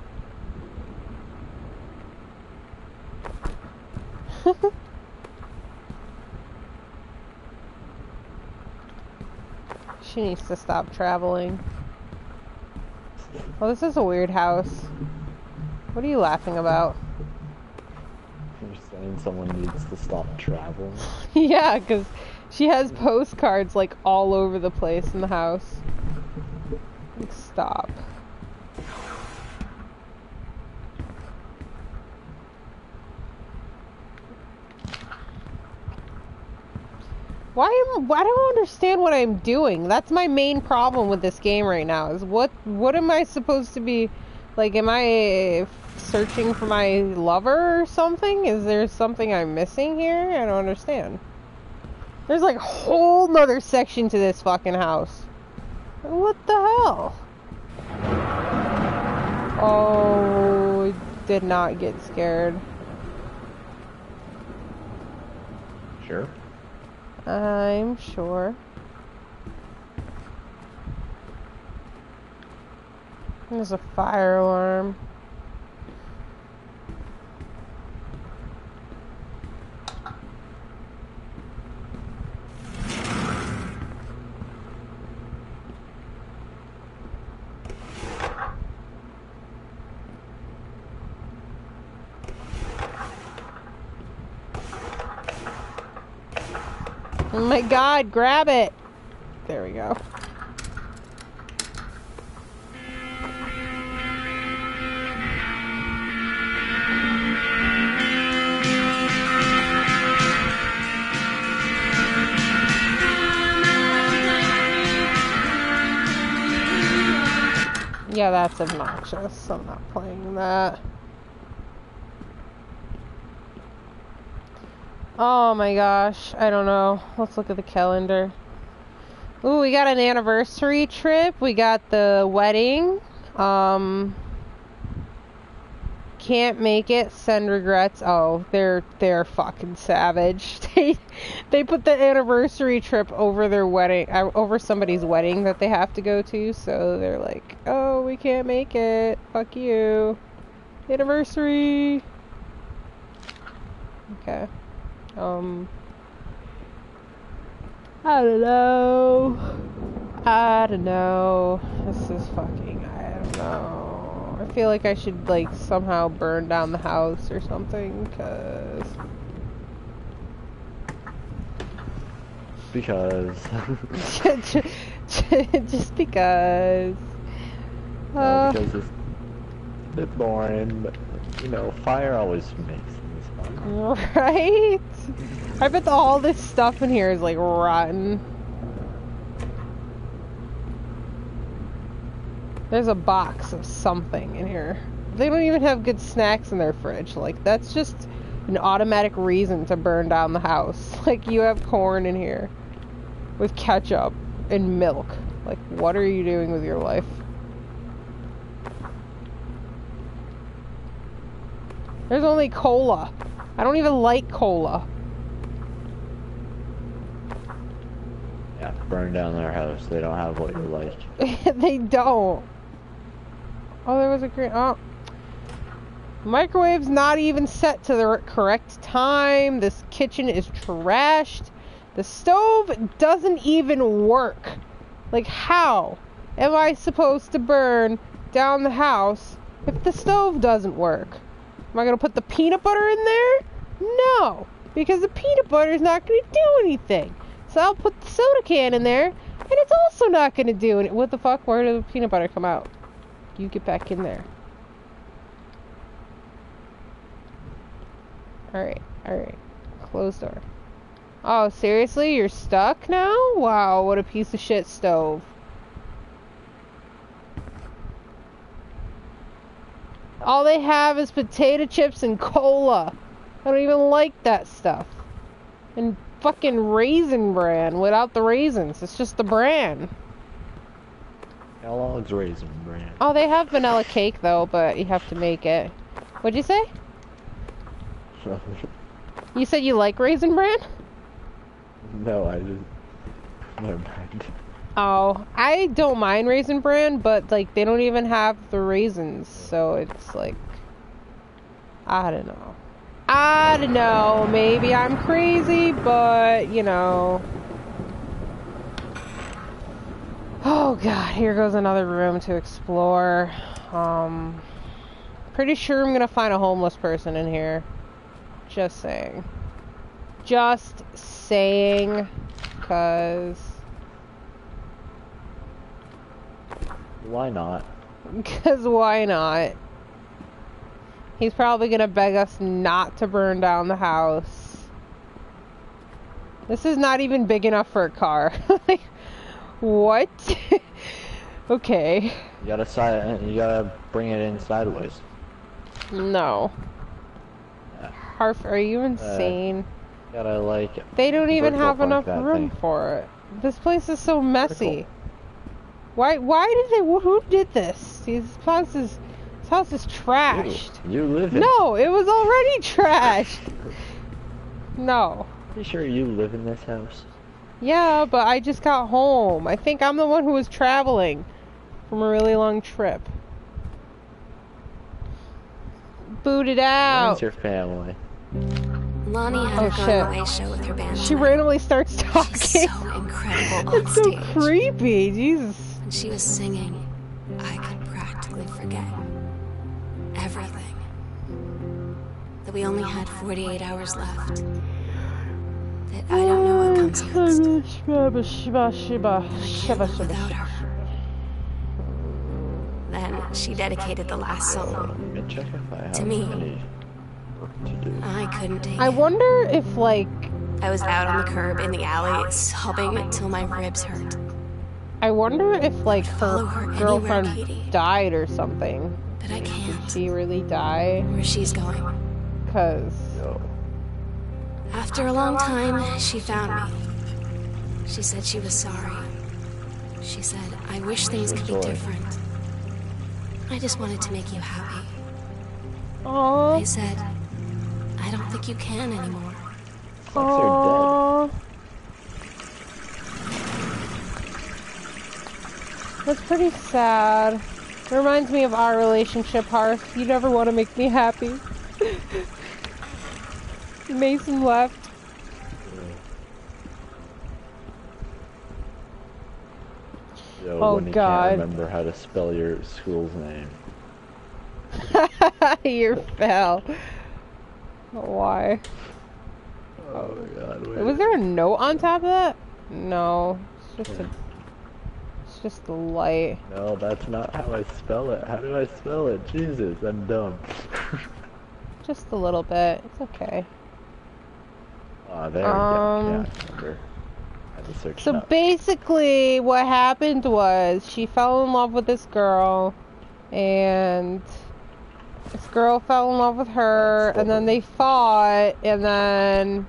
A: She needs to stop traveling. Well, this is a weird house. What are you laughing about?
G: You're saying someone needs to stop traveling?
A: Yeah, because she has postcards like all over the place in the house. Like, stop. I don't understand what I'm doing. That's my main problem with this game right now. Is what am I supposed to be, like, am I searching for my lover or something? Is there something I'm missing here? I don't understand. There's like a whole nother section to this fucking house. What the hell? Oh, did not get scared.
G: Sure.
A: I'm sure. There's a fire alarm. Oh my god, grab it! There we go. Yeah, that's obnoxious. I'm not playing that. Oh my gosh, I don't know. Let's look at the calendar. Ooh, we got an anniversary trip. We got the wedding. Can't make it. Send regrets. Oh, they're fucking savage. They put the anniversary trip over their wedding, over somebody's wedding that they have to go to. So they're like, oh, we can't make it. Fuck you. Anniversary. Okay. I don't know. This is fucking, I don't know. I feel like I should, like, somehow burn down the house or something,
G: Because...
A: just because.
G: No, because it's a bit boring, but, you know, fire always makes things fun.
A: Right? I bet all this stuff in here is, like, rotten. There's a box of something in here. They don't even have good snacks in their fridge. Like, that's just an automatic reason to burn down the house. Like, you have corn in here with ketchup and milk. Like, what are you doing with your life? There's only cola. I don't even like cola.
G: Yeah, burn down their house. They don't have what you like.
A: They don't. Oh, there was a green... Oh. Microwave's not even set to the correct time. This kitchen is trashed. The stove doesn't even work. Like, how am I supposed to burn down the house if the stove doesn't work? Am I going to put the peanut butter in there? No, because the peanut butter is not going to do anything. So I'll put the soda can in there, and it's also not going to do anything. What the fuck? Where did the peanut butter come out? You get back in there. Alright. Closed door. Oh, seriously? You're stuck now? Wow, what a piece of shit stove. All they have is potato chips and cola. I don't even like that stuff. And fucking Raisin Bran without the raisins. It's just the bran.
G: Kellogg's Raisin Bran.
A: Oh, they have vanilla cake though, but you have to make it. What'd you say? You said you like Raisin Bran?
G: No, I just... Never mind.
A: Oh, I don't mind Raisin Bran, but like they don't even have the raisins, so it's like... I don't know. I don't know, maybe I'm crazy, but, you know. Oh god, here goes another room to explore. Pretty sure I'm gonna find a homeless person in here. Just saying. Just saying, cause...
G: Why not?
A: Cause why not? He's probably gonna beg us not to burn down the house. This is not even big enough for a car. Like, what? Okay.
G: You gotta bring it in sideways.
A: No. Harf, are you insane?
G: Gotta like...
A: They don't even have
G: park
A: enough
G: that
A: room
G: thing.
A: for it. This place is so messy.
G: Vertical.
A: Why did they, who did this? This house is trashed.
G: You live in...
A: No, it was already trashed. No.
G: Pretty sure you live in this house.
A: Yeah, but I just got home. I think I'm the one who was traveling from a really long trip. Boot it out.
G: Where's your family?
C: Lonnie had a going away show with her band.
A: She randomly starts talking.
C: She's so incredible on
A: It's so
C: stage.
A: creepy, Jesus.
C: When she was singing, I could practically forget everything. That we only had 48 hours left. That I don't know what comes next. But I can't live without her. Then she dedicated the last song
G: Let me check if I have
C: to me.
G: any work to do.
C: I couldn't take
A: I
C: it.
A: wonder if, like...
C: I was out on the curb in the alley, sobbing till my ribs hurt.
A: I wonder if, like,
C: Follow
A: her
C: her
A: girlfriend
C: anywhere, Katie.
A: died or something.
C: But I
A: Did
C: can't.
A: she really die?
C: Where she's going.
A: Because...
G: No.
C: After a long time, she found me. She said she was sorry. She said, I wish things could be
G: Sorry.
C: different. I just wanted to make you happy. I
A: Aww.
C: said, I don't think you can anymore.
A: Aww. That's pretty sad. It reminds me of our relationship, Harth. You never want to make me happy. Mason left.
G: Yo,
A: Oh,
G: when you
A: God.
G: can't remember how to spell your school's name.
A: You fell. Why?
G: Oh my god, wait.
A: Was there a note on top of that? No. It's just a light.
G: No, that's not how I spell it. How do I spell it? Jesus, I'm dumb.
A: Just a little bit. It's okay.
G: Ah, there we go. Yeah, I remember. I had to search it
A: So
G: up.
A: basically what happened was she fell in love with this girl and this girl fell in love with her and then they fought and then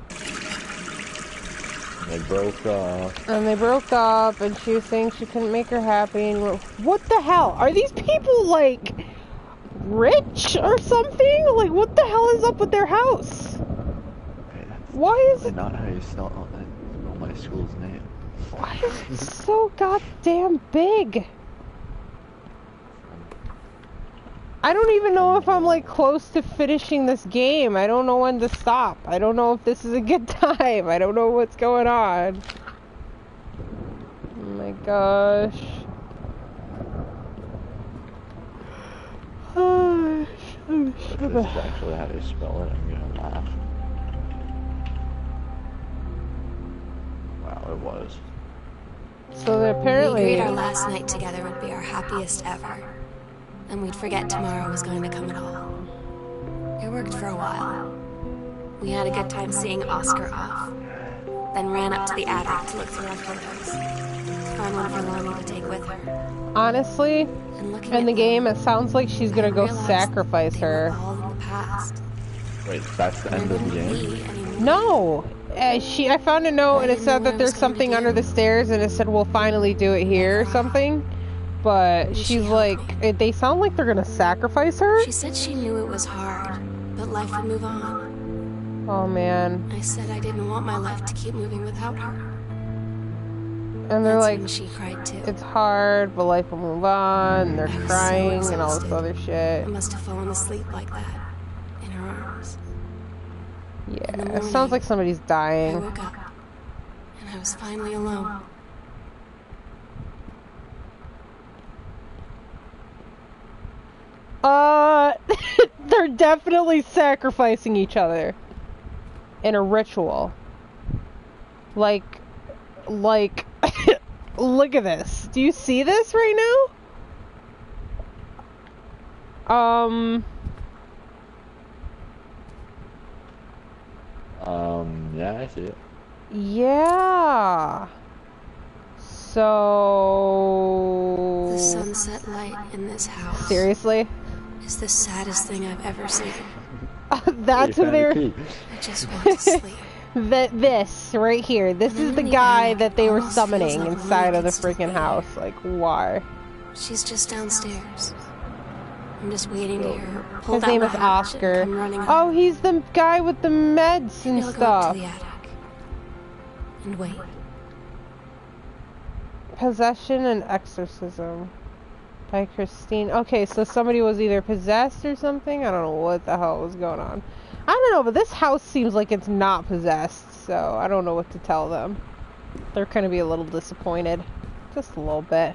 G: They broke off.
A: and she was saying she couldn't make her happy and what the hell? Are these people like rich or something? Like what the hell is up with their house?
G: Okay, that's
A: Why is
G: definitely not how you spell my school's name.
A: Why is it so goddamn big? I don't even know if I'm like close to finishing this game. I don't know when to stop. I don't know if this is a good time. I don't know what's going on. Oh my gosh.
G: If this is actually how you spell it, I'm gonna laugh. Wow, it was.
A: So
C: We
A: apparently
C: agreed our last night together would be our happiest ever. And we'd forget tomorrow was going to come at all. It worked for a while. We had a good time seeing Oscar off. Then ran up to the attic to look through our photos. To find one for Lonnie to take with her.
A: Honestly,
C: And looking
A: in
C: at
A: the
C: them,
A: game, it sounds like she's gonna
C: I
A: go
C: realized
A: sacrifice
C: they were
A: her.
C: all in the past.
G: Wait, that's the
C: There
G: end of the
C: wouldn't
G: game?
C: be any more.
A: No! I found a note and it said that there's something under the stairs and it said we'll finally do it here or something. But she's like, they sound like they're gonna sacrifice her?
C: She said she knew it was hard, but life would move on.
A: Oh man.
C: I said I didn't want my life to keep moving without her.
A: And they're
C: That's
A: like,
C: when she cried too.
A: it's hard, but life will move on, and they're
C: I was so
A: crying and all this
C: exhausted.
A: other shit.
C: I must have fallen asleep like that, in her arms.
A: Yeah,
C: In the
A: it
C: morning,
A: sounds like somebody's
C: I
A: dying.
C: woke up, and I was finally alone.
A: They're definitely sacrificing each other in a ritual. Like, look at this. Do you see this right now?
G: Yeah, I see it.
A: Yeah. So...
C: The sunset light in this house
A: Seriously?
C: is the saddest thing I've ever seen.
A: That's who they're...
C: I just want to sleep.
A: This right here. This is the guy that they were summoning inside of the freaking house. Like, why?
C: She's just downstairs. I'm just waiting to hear her pull
A: His
C: down
A: name
C: the
A: is
C: hatch and
A: Oscar.
C: come running up.
A: Oh, he's the guy with the meds and
C: I'll go up to
A: stuff.
C: the attic and wait.
A: Possession and Exorcism by Christine. Okay, so somebody was either possessed or something. I don't know what the hell was going on. I don't know, but this house seems like it's not possessed, so I don't know what to tell them. They're gonna be a little disappointed. Just a little bit.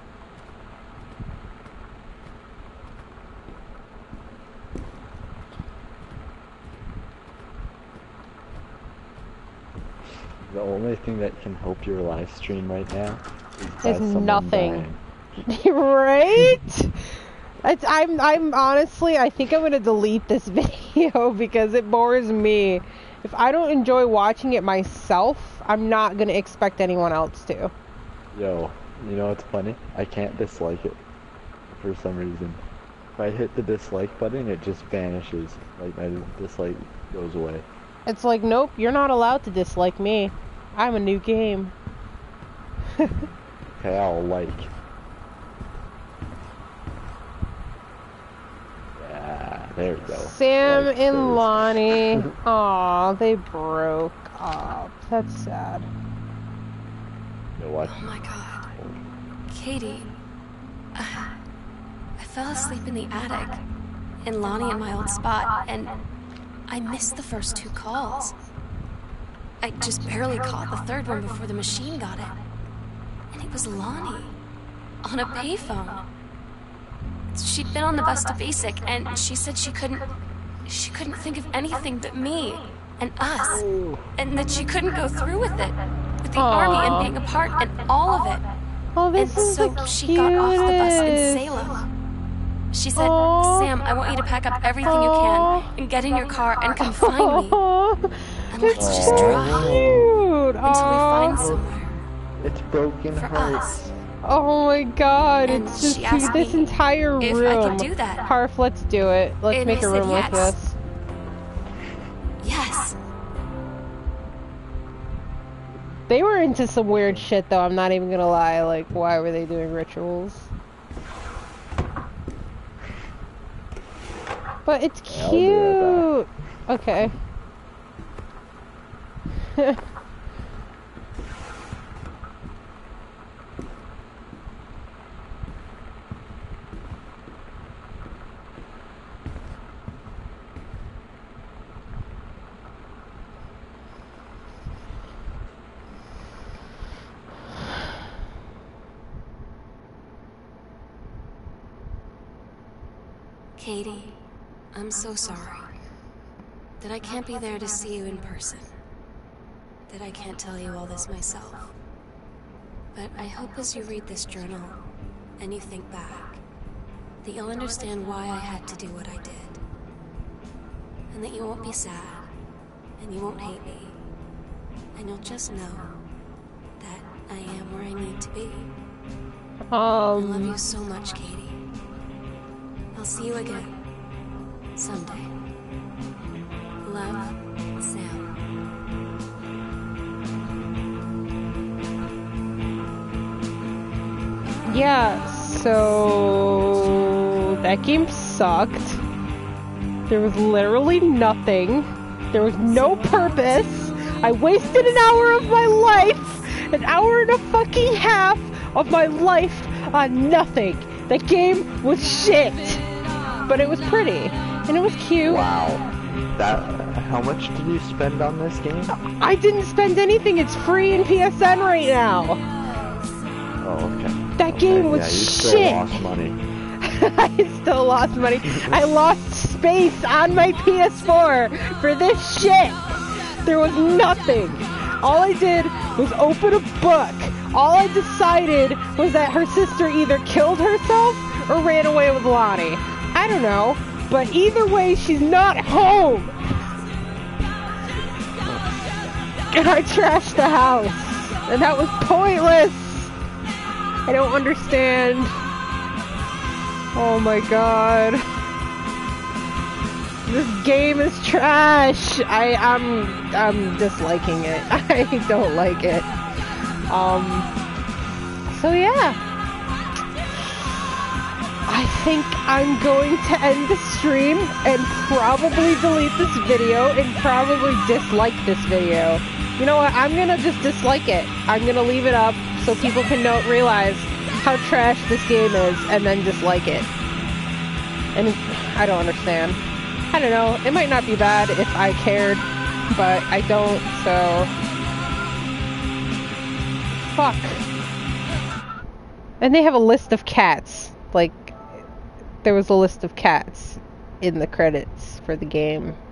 G: The only thing that can help your live stream right now is
A: There's
G: someone
A: nothing.
G: dying.
A: Right? I'm honestly, I think I'm gonna delete this video because it bores me. If I don't enjoy watching it myself, I'm not gonna expect anyone else to.
G: Yo, you know what's funny? I can't dislike it for some reason. If I hit the dislike button, it just vanishes. Like my dislike goes away.
A: It's like, nope, you're not allowed to dislike me. I'm a new game.
G: Okay, I'll like. Yeah, there we go.
A: Sam
G: Like
A: and
G: those.
A: Lonnie. Aw, they broke up. That's sad.
G: Yo, watch.
C: Oh my god. Katie. I fell asleep in the attic. In Lonnie and my old spot, and I missed the first 2 calls. I just barely caught the third one before the machine got it. And it was Lonnie. On a payphone. She'd been on the bus to Basic, and she said she couldn't think of anything but me and us, and that she couldn't go through with it, with the army and being apart and all of it.
A: Oh, this
C: And
A: is
C: so
A: the
C: she got off the bus in
A: cutest.
C: Salem. She said,
A: Aw.
C: Sam, I want you to pack up everything you can and get in your car and come find me. And let's just drive
A: Cute.
C: until we find somewhere
G: It's broken
C: for
G: heart.
C: us.
A: Oh my god,
C: And
A: it's just
C: she
A: cute.
C: asked
A: This
C: me
A: entire
C: if
A: room.
C: I could do that.
A: Harf, let's do it. Let's
C: And
A: make
C: I
A: a
C: said
A: room like
C: yes.
A: this.
C: Yes.
A: They were into some weird shit though, I'm not even gonna lie. Like, why were they doing rituals? But it's
G: Yeah, I'll be right
A: cute. Okay.
C: Katie, I'm so sorry that I can't be there to see you in person, that I can't tell you all this myself. But I hope as you read this journal and you think back, that you'll understand why I had to do what I did. And that you won't be sad, and you won't hate me. And you'll just know that I am where I need to be. I love you
A: Um,
C: so much, Katie. I'll see you again. Someday. Love, Sam.
A: yeah, so that game sucked. There was literally nothing. There was no purpose. I wasted an hour of my life, an hour and a fucking half of my life on nothing. That game was shit. But it was pretty, and it was cute.
G: Wow. How much did you spend on this game?
A: I didn't spend anything. It's free in PSN right now.
G: Oh, okay.
A: That game was
G: yeah, you
A: shit.
G: still lost money.
A: I still lost money. I lost space on my PS4 for this shit. There was nothing. All I did was open a book. All I decided was that her sister either killed herself or ran away with Lonnie. I don't know. But either way, she's not home. And I trashed the house. And that was pointless. I don't understand. Oh my god. This game is trash. I'm disliking it. I don't like it. So yeah. I think I'm going to end the stream and probably delete this video and probably dislike this video. You know what? I'm gonna just dislike it. I'm gonna leave it up so people can realize how trash this game is and then dislike it. And I don't understand. I don't know. It might not be bad if I cared, but I don't, so... Fuck. And they have a list of cats. Like, there was a list of cats in the credits for the game.